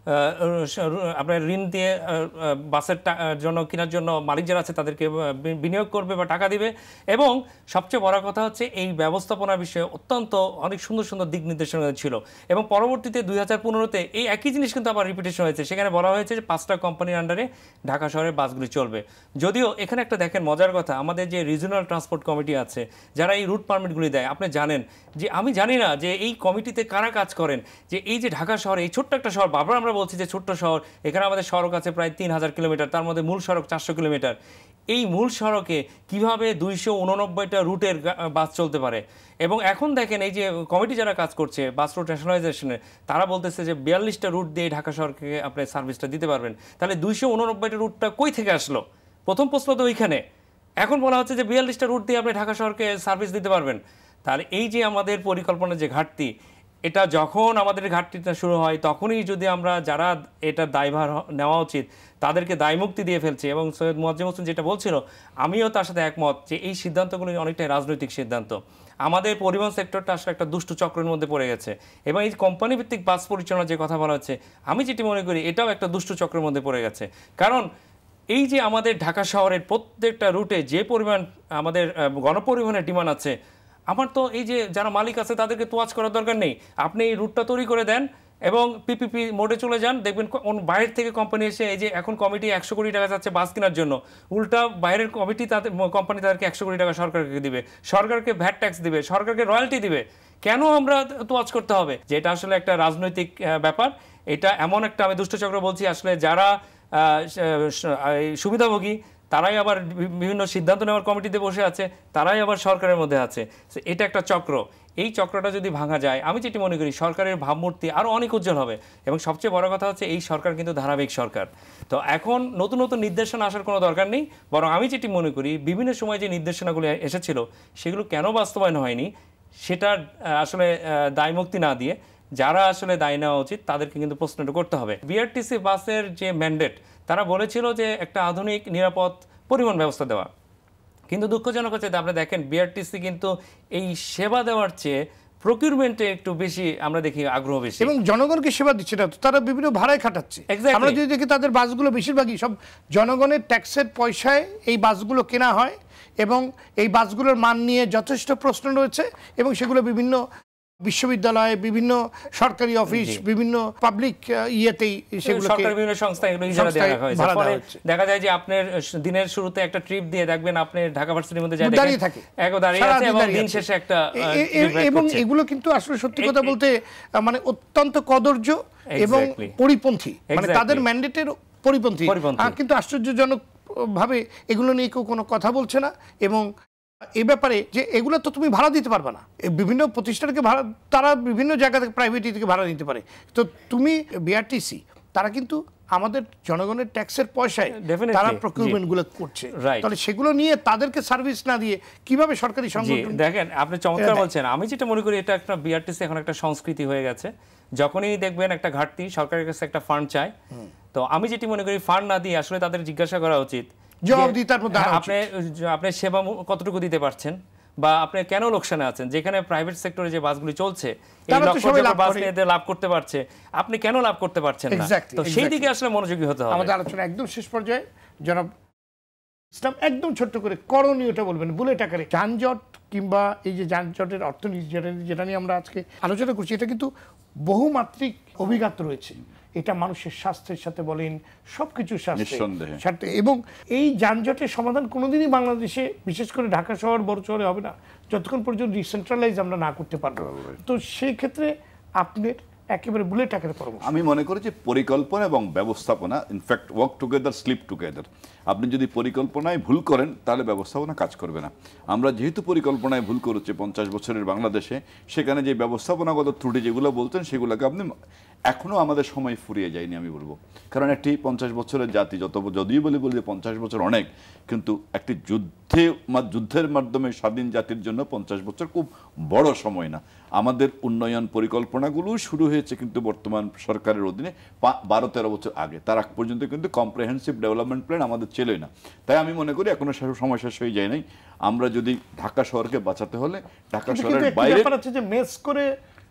আপনার ঋণ দিয়ে বাসের জন্য কেনার জন্য মালিক যারা আছে তাদেরকে বিনিয়োগ করবে বা টাকা দিবে। এবং সবচেয়ে বড় কথা হচ্ছে এই ব্যবস্থাপনার বিষয়ে অত্যন্ত অনেক সুন্দর সুন্দর দিক নির্দেশনা ছিল। এবং পরবর্তীতে দুই হাজার পনেরোতে এই একই জিনিস কিন্তু আবার রিপিটেশন হয়েছে। সেখানে বলা হয়েছে যে পাঁচটা কোম্পানির আন্ডারে ঢাকা শহরের বাসগুলি চলবে। যদিও এখানে একটা দেখেন মজার কথা, আমাদের যে রিজিওনাল ট্রান্সপোর্ট কমিটি আছে যারা এই রুট পারমিটগুলি দেয়, আপনি জানেন যে আমি জানি না যে এই কমিটিতে কারা কাজ করেন, যে এই যে ঢাকা শহর এই ছোট্ট একটা শহর, বারবার আমরা বলছি যে ছোট্ট শহর, এখানে আমাদের সড়ক আছে প্রায় তিন হাজার কিলোমিটার, তার মধ্যে মূল সড়ক চারশো কিলোমিটার। এই মূল সড়কে কিভাবে দুইশো উননব্বইটা রুটের বাস চলতে পারে? এবং এখন দেখেন এই যে কমিটি যারা কাজ করছে বাস রুট ন্যাশনালাইজেশনে, তারা বলতেছে যে বিয়াল্লিশটা রুট দিয়ে ঢাকা শহরকে আপনি সার্ভিসটা দিতে পারবেন। তাহলে দুইশো উননব্বইটা রুটটা কই থেকে আসলো? প্রথম প্রশ্ন তো ওইখানে। এখন বলা হচ্ছে যে বিয়াল্লিশটা রুট দিয়ে আপনি ঢাকা শহরকে সার্ভিস দিতে পারবেন। তাহলে এই যে আমাদের পরিকল্পনার যে ঘাটতি, এটা যখন আমাদের ঘাটতিটা শুরু হয় তখনই যদি আমরা যারা এটা দায়ভার নেওয়া উচিত তাদেরকে দায়মুক্তি দিয়ে ফেলছি। এবং সৈয়দ মোয়াজ্জেম হোসেন যেটা বলছিল, আমিও তার সাথে একমত যে এই সিদ্ধান্তগুলো অনেকটাই রাজনৈতিক সিদ্ধান্ত। আমাদের পরিবহন সেক্টরটা আসলে একটা দুষ্টু চক্রের মধ্যে পড়ে গেছে। এবং এই কোম্পানি ভিত্তিক বাস পরিচালনার যে কথা বলা হচ্ছে, আমি যেটি মনে করি এটাও একটা দুষ্টু চক্রের মধ্যে পড়ে গেছে। কারণ এই যে আমাদের ঢাকা শহরের প্রত্যেকটা রুটে যে পরিমাণ আমাদের গণপরিবহনের ডিমান্ড আছে, আমার তো এই যে যারা মালিক আছে তাদেরকে তোয়াজ করার দরকার নেই। আপনি এই রুটটা তৈরি করে দেন এবং পিপিপি মোডে চলে যান, দেখবেন বাইরের থেকে কোম্পানি এসে, এই যে এখন কমিটি একশো কোটি টাকা যাচ্ছে বাস কেনার জন্য, উল্টা বাইরের কমিটি তাদের কোম্পানি তাদেরকে একশো কোটি টাকা সরকারকে দিবে, সরকারকে ভ্যাট ট্যাক্স দিবে, সরকারকে রয়্যালটি দিবে। কেন আমরা তোয়াজ করতে হবে? যে এটা আসলে একটা রাজনৈতিক ব্যাপার। এটা এমন একটা, আমি দুষ্টচক্র বলছি, আসলে যারা সুবিধাভোগী তারাই আবার বিভিন্ন সিদ্ধান্ত নেওয়ার কমিটিতে বসে আছে, তারাই আবার সরকারের মধ্যে আছে। এটা একটা চক্র। এই চক্রটা যদি ভাঙা যায়, আমি যেটি মনে করি সরকারের ভাবমূর্তি আরও অনেক উজ্জ্বল হবে। এবং সবচেয়ে বড় কথা হচ্ছে এই সরকার কিন্তু ধারাবাহিক সরকার, তো এখন নতুন নতুন নির্দেশনা আসার কোনো দরকার নেই। বরং আমি যেটি মনে করি বিভিন্ন সময় যে নির্দেশনাগুলো এসেছিল সেগুলো কেন বাস্তবায়ন হয়নি সেটার আসলে দায়মুক্তি না দিয়ে যারা আসলে দায় নেওয়া উচিত তাদেরকে কিন্তু প্রশ্নটা করতে হবে। বিআরটিসি বাসের যে ম্যান্ডেট, তারা বলেছিল যে একটা আধুনিক নিরাপদ পরিবহন ব্যবস্থা দেওয়া, কিন্তু দুঃখজনক হচ্ছে আপনি দেখেন বিআরটিসি কিন্তু এই সেবা দেওয়ার চেয়ে প্রকিউরমেন্টে একটু বেশি আমরা দেখি আগ্রহ বেশি, এবং জনগণকে সেবা দিচ্ছে না, তারা বিভিন্ন ভাড়ায় খাটাচ্ছে। আমরা যদি দেখি তাদের বাসগুলো বেশিরভাগই সব জনগণের ট্যাক্সের পয়সায় এই বাসগুলো কেনা হয়, এবং এই বাসগুলোর মান নিয়ে যথেষ্ট প্রশ্ন রয়েছে, এবং সেগুলো বিভিন্ন বিশ্ববিদ্যালয়, বিভিন্ন সরকারি অফিস, বিভিন্ন পাবলিক ইয়েতেই সেগুলো সরকারি বিভিন্ন সংস্থা এগুলো ইজারা দেওয়া হয়েছে। ফলে দেখা যায় যে আপনার দিনের শুরুতে একটা ট্রিপ দিয়ে দেখবেন আপনি ঢাকা ভার্সিটির মধ্যে যায় দাঁড়িয়ে থাকে, এক দাঁড়িয়ে আছে এবং দিন শেষে একটা, এবং এগুলো কিন্তু আসলে সত্যি কথা বলতে মানে অত্যন্ত কদর্য এবং পরিপন্থী, মানে তাদের ম্যান্ডেটের পরিপন্থী। কিন্তু আশ্চর্যজনক ভাবে এগুলো নিয়ে কেউ কোনো কথা বলছে না, এবং এই ব্যাপারে যে এগুলো তো তুমি ভাড়া দিতে পারবে না, বিভিন্ন প্রতিষ্ঠানকে ভাড়া, তারা বিভিন্ন জায়গা থেকে প্রাইভেট থেকে ভাড়া নিতে পারে, তো তুমি বিআরটিসি তারা কিন্তু আমাদের জনগণের ট্যাক্সের পয়সায় তারা প্রকিউরমেন্ট গুলো করছে, তাহলে সেগুলো নিয়ে তাদেরকে সার্ভিস না দিয়ে কিভাবে সরকারি সংগঠন? দেখেন আপনি চমৎকার বলছেন, আমি যেটা মনে করি এটা একটা বিআরটিসি এখন একটা সংস্কৃতি হয়ে গেছে। যখনই দেখবেন একটা ঘাটতি, সরকারের কাছে একটা ফান্ড চায়, তো আমি যেটি মনে করি ফান্ড না দিয়ে আসলে তাদের জিজ্ঞাসা করা উচিত আপনি আপনি সেবা কতটুকু দিতে পারছেন, বা আপনি কেন লোকসানে আছেন। যেখানে প্রাইভেট সেক্টরে যে বাসগুলি চলছে এই লক্ষ লক্ষ বাস নিয়ে লাভ করতে পারছে, আপনি কেন লাভ করতে পারছেন না? তো সেই দিকে আসলে মনোযোগী হতে হবে। আমাদের আলোচনা একদম শেষ পর্যায়ে জনাব ইসলাম একদম ছোট্ট করে করণীয়টা বলবেন, বুলেট আকারে। যানজট কিংবা এই যে যানজটের অর্থনীতি যেটা নিয়ে আমরা আজকে আলোচনা করছি, এটা কিন্তু বহুমাত্রিক অভিঘাত রয়েছে। এটা মানুষের স্বাস্থ্যের সাথে বলেন, সবকিছুর সাথে, এবং এই যানজটের সমাধান কোনোদিনই বাংলাদেশে, বিশেষ করে ঢাকা শহর, বড় শহরে হবে না যতক্ষণ পর্যন্ত ডিসেন্ট্রালাইজ আমরা না করতে পারবো। তো সেই ক্ষেত্রে আপনার একেবারে বুলেট আকারে পরামর্শ। আমি মনে করি যে পরিকল্পনা এবং ব্যবস্থাপনা, in fact work together slip together. আপনি যদি পরিকল্পনায় ভুল করেন তাহলে ব্যবস্থাপনা কাজ করবে না। আমরা যেহেতু পরিকল্পনায় ভুল করেছি পঞ্চাশ বছরের বাংলাদেশে, সেখানে যে ব্যবস্থাপনাগত ত্রুটি যেগুলো বলতেন সেগুলোকে আপনি এখনও আমাদের সময় ফুরিয়ে যায়নি আমি বলবো। কারণ একটি পঞ্চাশ বছরের জাতি, যত যদিও বলি বলি যে পঞ্চাশ বছর অনেক, কিন্তু একটি যুদ্ধে যুদ্ধের মাধ্যমে স্বাধীন জাতির জন্য পঞ্চাশ বছর খুব বড় সময় না। আমাদের উন্নয়ন পরিকল্পনাগুলো শুরু হয়েছে কিন্তু বর্তমান সরকারের অধীনে বারো তেরো বছর আগে, তার আগ পর্যন্ত কিন্তু কম্প্রিহেনসিভ ডেভেলপমেন্ট প্ল্যান আমাদের ছিলই না। তাই আমি মনে করি এখনো সময় শেষ হয়ে যায় নাই। আমরা যদি ঢাকা শহরকে বাঁচাতে হলে ঢাকা শহরের বাইরে মেস করে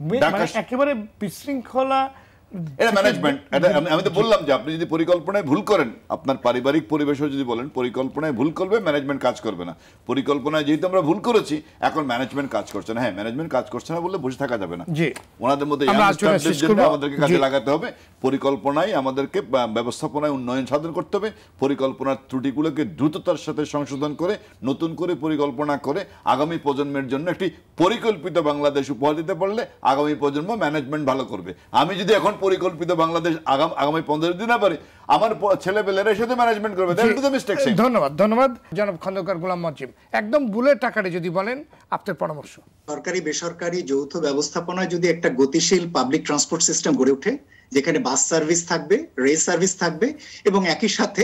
একেবারে বিশৃঙ্খলা, এটা ম্যানেজমেন্ট। আমি তো বললাম যে আপনি যদি পরিকল্পনায় ভুল করেন, আপনার পারিবারিক পরিবেশও যদি বলেন পরিকল্পনায় ভুল করবে, ম্যানেজমেন্ট কাজ করবে না। পরিকল্পনায় যেহেতু আমরা ভুল করেছি, এখন ম্যানেজমেন্ট কাজ করছে না। হ্যাঁ, ম্যানেজমেন্ট কাজ করছে না বললে বসে থাকা যাবে না। ওনাদের মধ্যে আমাদেরকে কাজে লাগাতে হবে। পরিকল্পনায় আমাদেরকে ব্যবস্থাপনায় উন্নয়ন সাধন করতে হবে। পরিকল্পনার ত্রুটিগুলোকে দ্রুততার সাথে সংশোধন করে নতুন করে পরিকল্পনা করে আগামী প্রজন্মের জন্য একটি পরিকল্পিত বাংলাদেশ উপহার দিতে পারলে আগামী প্রজন্ম ম্যানেজমেন্ট ভালো করবে। আমি যদি এখন পরিকল্পিত বাংলাদেশ আগামী পনেরো দিন না পারি, আমার ছেলেপেলেরা সাথে ম্যানেজমেন্ট করবে। ধন্যবাদ ধন্যবাদ জনাব খন্দকার গোলাম মজিব। একদম বুলেট আকারে যদি বলেন আপনার পরামর্শ। সরকারি বেসরকারি যৌথ ব্যবস্থাপনায় যদি একটা গতিশীল পাবলিক ট্রান্সপোর্ট সিস্টেম গড়ে ওঠে, যেখানে বাস সার্ভিস থাকবে, রেল সার্ভিস থাকবে, এবং একই সাথে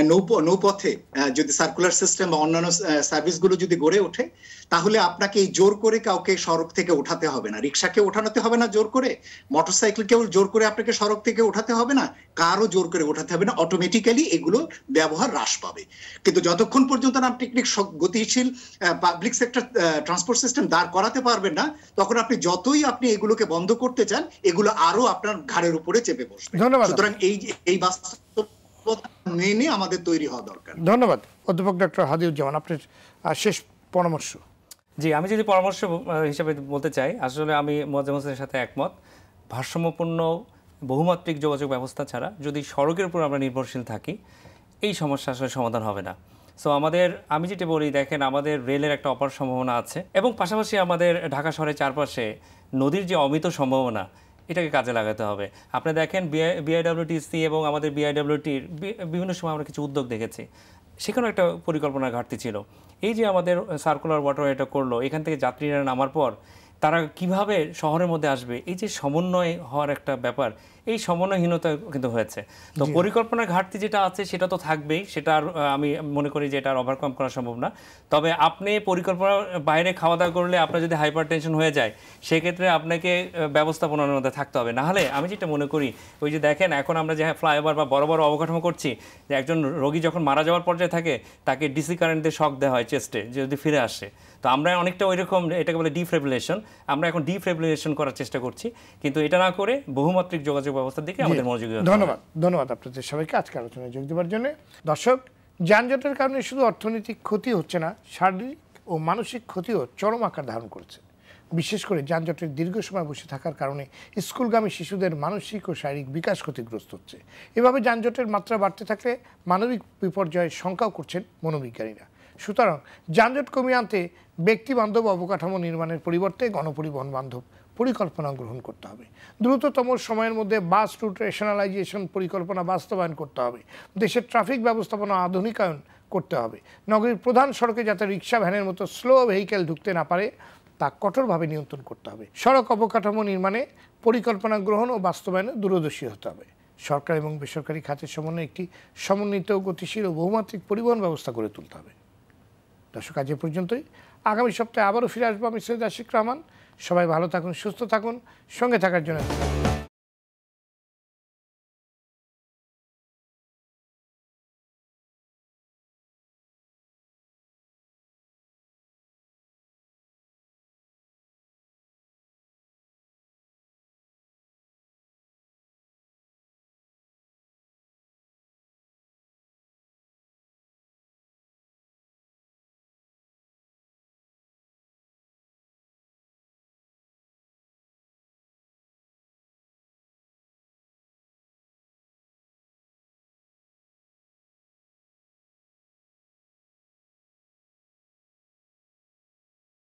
নৌপথে যদি সার্কুলার সিস্টেম বা অন্যান্য সার্ভিসগুলো যদি গড়ে ওঠে, তাহলে আপনাকে এই জোর করে কাউকে সড়ক থেকে ওঠাতে হবে না। রিক্সাকে ওঠানোতে হবে না জোর করে, মোটরসাইকেলকেও জোর করে আপনাকে সড়ক থেকে ওঠাতে হবে না, কারও জোর করে ওঠাতে হবে না। অটোমেটিক্যালি এগুলো ব্যবহার হ্রাস পাবে। কিন্তু যতক্ষণ পর্যন্ত না আপনি গতিশীল পাবলিক সেক্টর ট্রান্সপোর্ট সিস্টেম দাঁড় করাতে পারবেন না, তখন আপনি যতই আপনি এগুলোকে বন্ধ করতে চান, এগুলো আরো আপনার ঘাড়ের উপরে চেপে বসবে। সুতরাং এই এই বাস্তবতা মেনে আমাদের তৈরি হওয়া দরকার। ধন্যবাদ অধ্যাপক ডক্টর হাদিউজ্জামান, আপনার শেষ পরামর্শ। জি, আমি যদি পরামর্শ হিসেবে বলতে চাই, আসলে আমি মোয়াজ্জেম হোসেনের সাথে একমত। ভারসাম্যপূর্ণ বহুমাত্রিক যোগাযোগ ব্যবস্থা ছাড়া যদি সড়কের উপর আমরা নির্ভরশীল থাকি, এই সমস্যা আসলে সমাধান হবে না। সো আমাদের, আমি যেটা বলি, দেখেন আমাদের রেলের একটা অপার সম্ভাবনা আছে, এবং পাশাপাশি আমাদের ঢাকা শহরের চারপাশে নদীর যে অমিত সম্ভাবনা, এটাকে কাজে লাগাতে হবে। আপনি দেখেন বিআইডব্লিউটিসি এবং আমাদের বিআইডব্লিউটির বিভিন্ন সময় আমরা কিছু উদ্যোগ দেখেছি, সেখানেও একটা পরিকল্পনার ঘাটতি ছিল। এই যে আমাদের সার্কুলার ওয়াটারওয়েটা করলো, এখান থেকে যাত্রীরা নামার পর তারা কিভাবে শহরের মধ্যে আসবে, এই যে সমন্বয় হওয়ার একটা ব্যাপার, এই সমন্বয়হীনতা কিন্তু হয়েছে। তো পরিকল্পনার ঘাটতি যেটা আছে সেটা তো থাকবেই, সেটা আর আমি মনে করি যে এটা আর ওভারকাম করা সম্ভব না। তবে আপনি পরিকল্পনার বাইরে খাওয়া দাওয়া করলে আপনার যদি হাইপার টেনশন হয়ে যায়, সেক্ষেত্রে আপনাকে ব্যবস্থাপনার মধ্যে থাকতে হবে। নাহলে আমি যেটা মনে করি, ওই যে দেখেন এখন আমরা যে ফ্লাইওভার বা বড় বড় অবকাঠামো করছি, যে একজন রোগী যখন মারা যাওয়ার পর্যায়ে থাকে তাকে ডিসি কারেন্ট দিয়ে শক দেওয়া হয় চেস্টে, যদি ফিরে আসে। তো আমরা অনেকটা ওই রকম, এটাকে বলে ডিফ্রেবুলেশন, আমরা এখন ডিফ্রেবুলেশন করার চেষ্টা করছি, কিন্তু এটা না করে বহুমাত্রিক যোগাযোগ ব্যবস্থার দিকে আমাদের মনোযোগী হতে হবে। ধন্যবাদ ধন্যবাদ আপনাদের সবাইকে আজকে আলোচনায় যোগ দেওয়ার জন্য। দর্শক, যানজটের কারণে শুধু অর্থনৈতিক ক্ষতি হচ্ছে না, শারীরিক ও মানসিক ক্ষতিও চরম আকার ধারণ করেছে। বিশেষ করে যানজটের দীর্ঘ সময় বসে থাকার কারণে স্কুলগামী শিশুদের মানসিক ও শারীরিক বিকাশ ক্ষতিগ্রস্ত হচ্ছে। এভাবে যানজটের মাত্রা বাড়তে থাকলে মানবিক বিপর্যয়ের শঙ্কাও করছেন মনোবিজ্ঞানীরা। সুতরাং যানজট কমিয়ে আনতে ব্যক্তিবান্ধব অবকাঠামো নির্মাণের পরিবর্তে গণপরিবহন বান্ধব পরিকল্পনা গ্রহণ করতে হবে। দ্রুততম সময়ের মধ্যে বাস রুট রেশনালাইজেশন পরিকল্পনা বাস্তবায়ন করতে হবে। দেশের ট্রাফিক ব্যবস্থাপনা আধুনিকায়ন করতে হবে। নগরীর প্রধান সড়কে যাতে রিক্সা ভ্যানের মতো স্লো ভেহিকেল ঢুকতে না পারে তা কঠোরভাবে নিয়ন্ত্রণ করতে হবে। সড়ক অবকাঠামো নির্মাণে পরিকল্পনা গ্রহণ ও বাস্তবায়নে দূরদর্শী হতে হবে। সরকার এবং বেসরকারি খাতের সমন্বয়ে একটি সমন্বিত, গতিশীল ও বহুমাত্রিক পরিবহন ব্যবস্থা গড়ে তুলতে হবে। দর্শক, আজ এ পর্যন্তই। আগামী সপ্তাহে আবারও ফিরে আসবো আমি সৈয়দ আশিক রহমান। সবাই ভালো থাকুন, সুস্থ থাকুন, সঙ্গে থাকার জন্য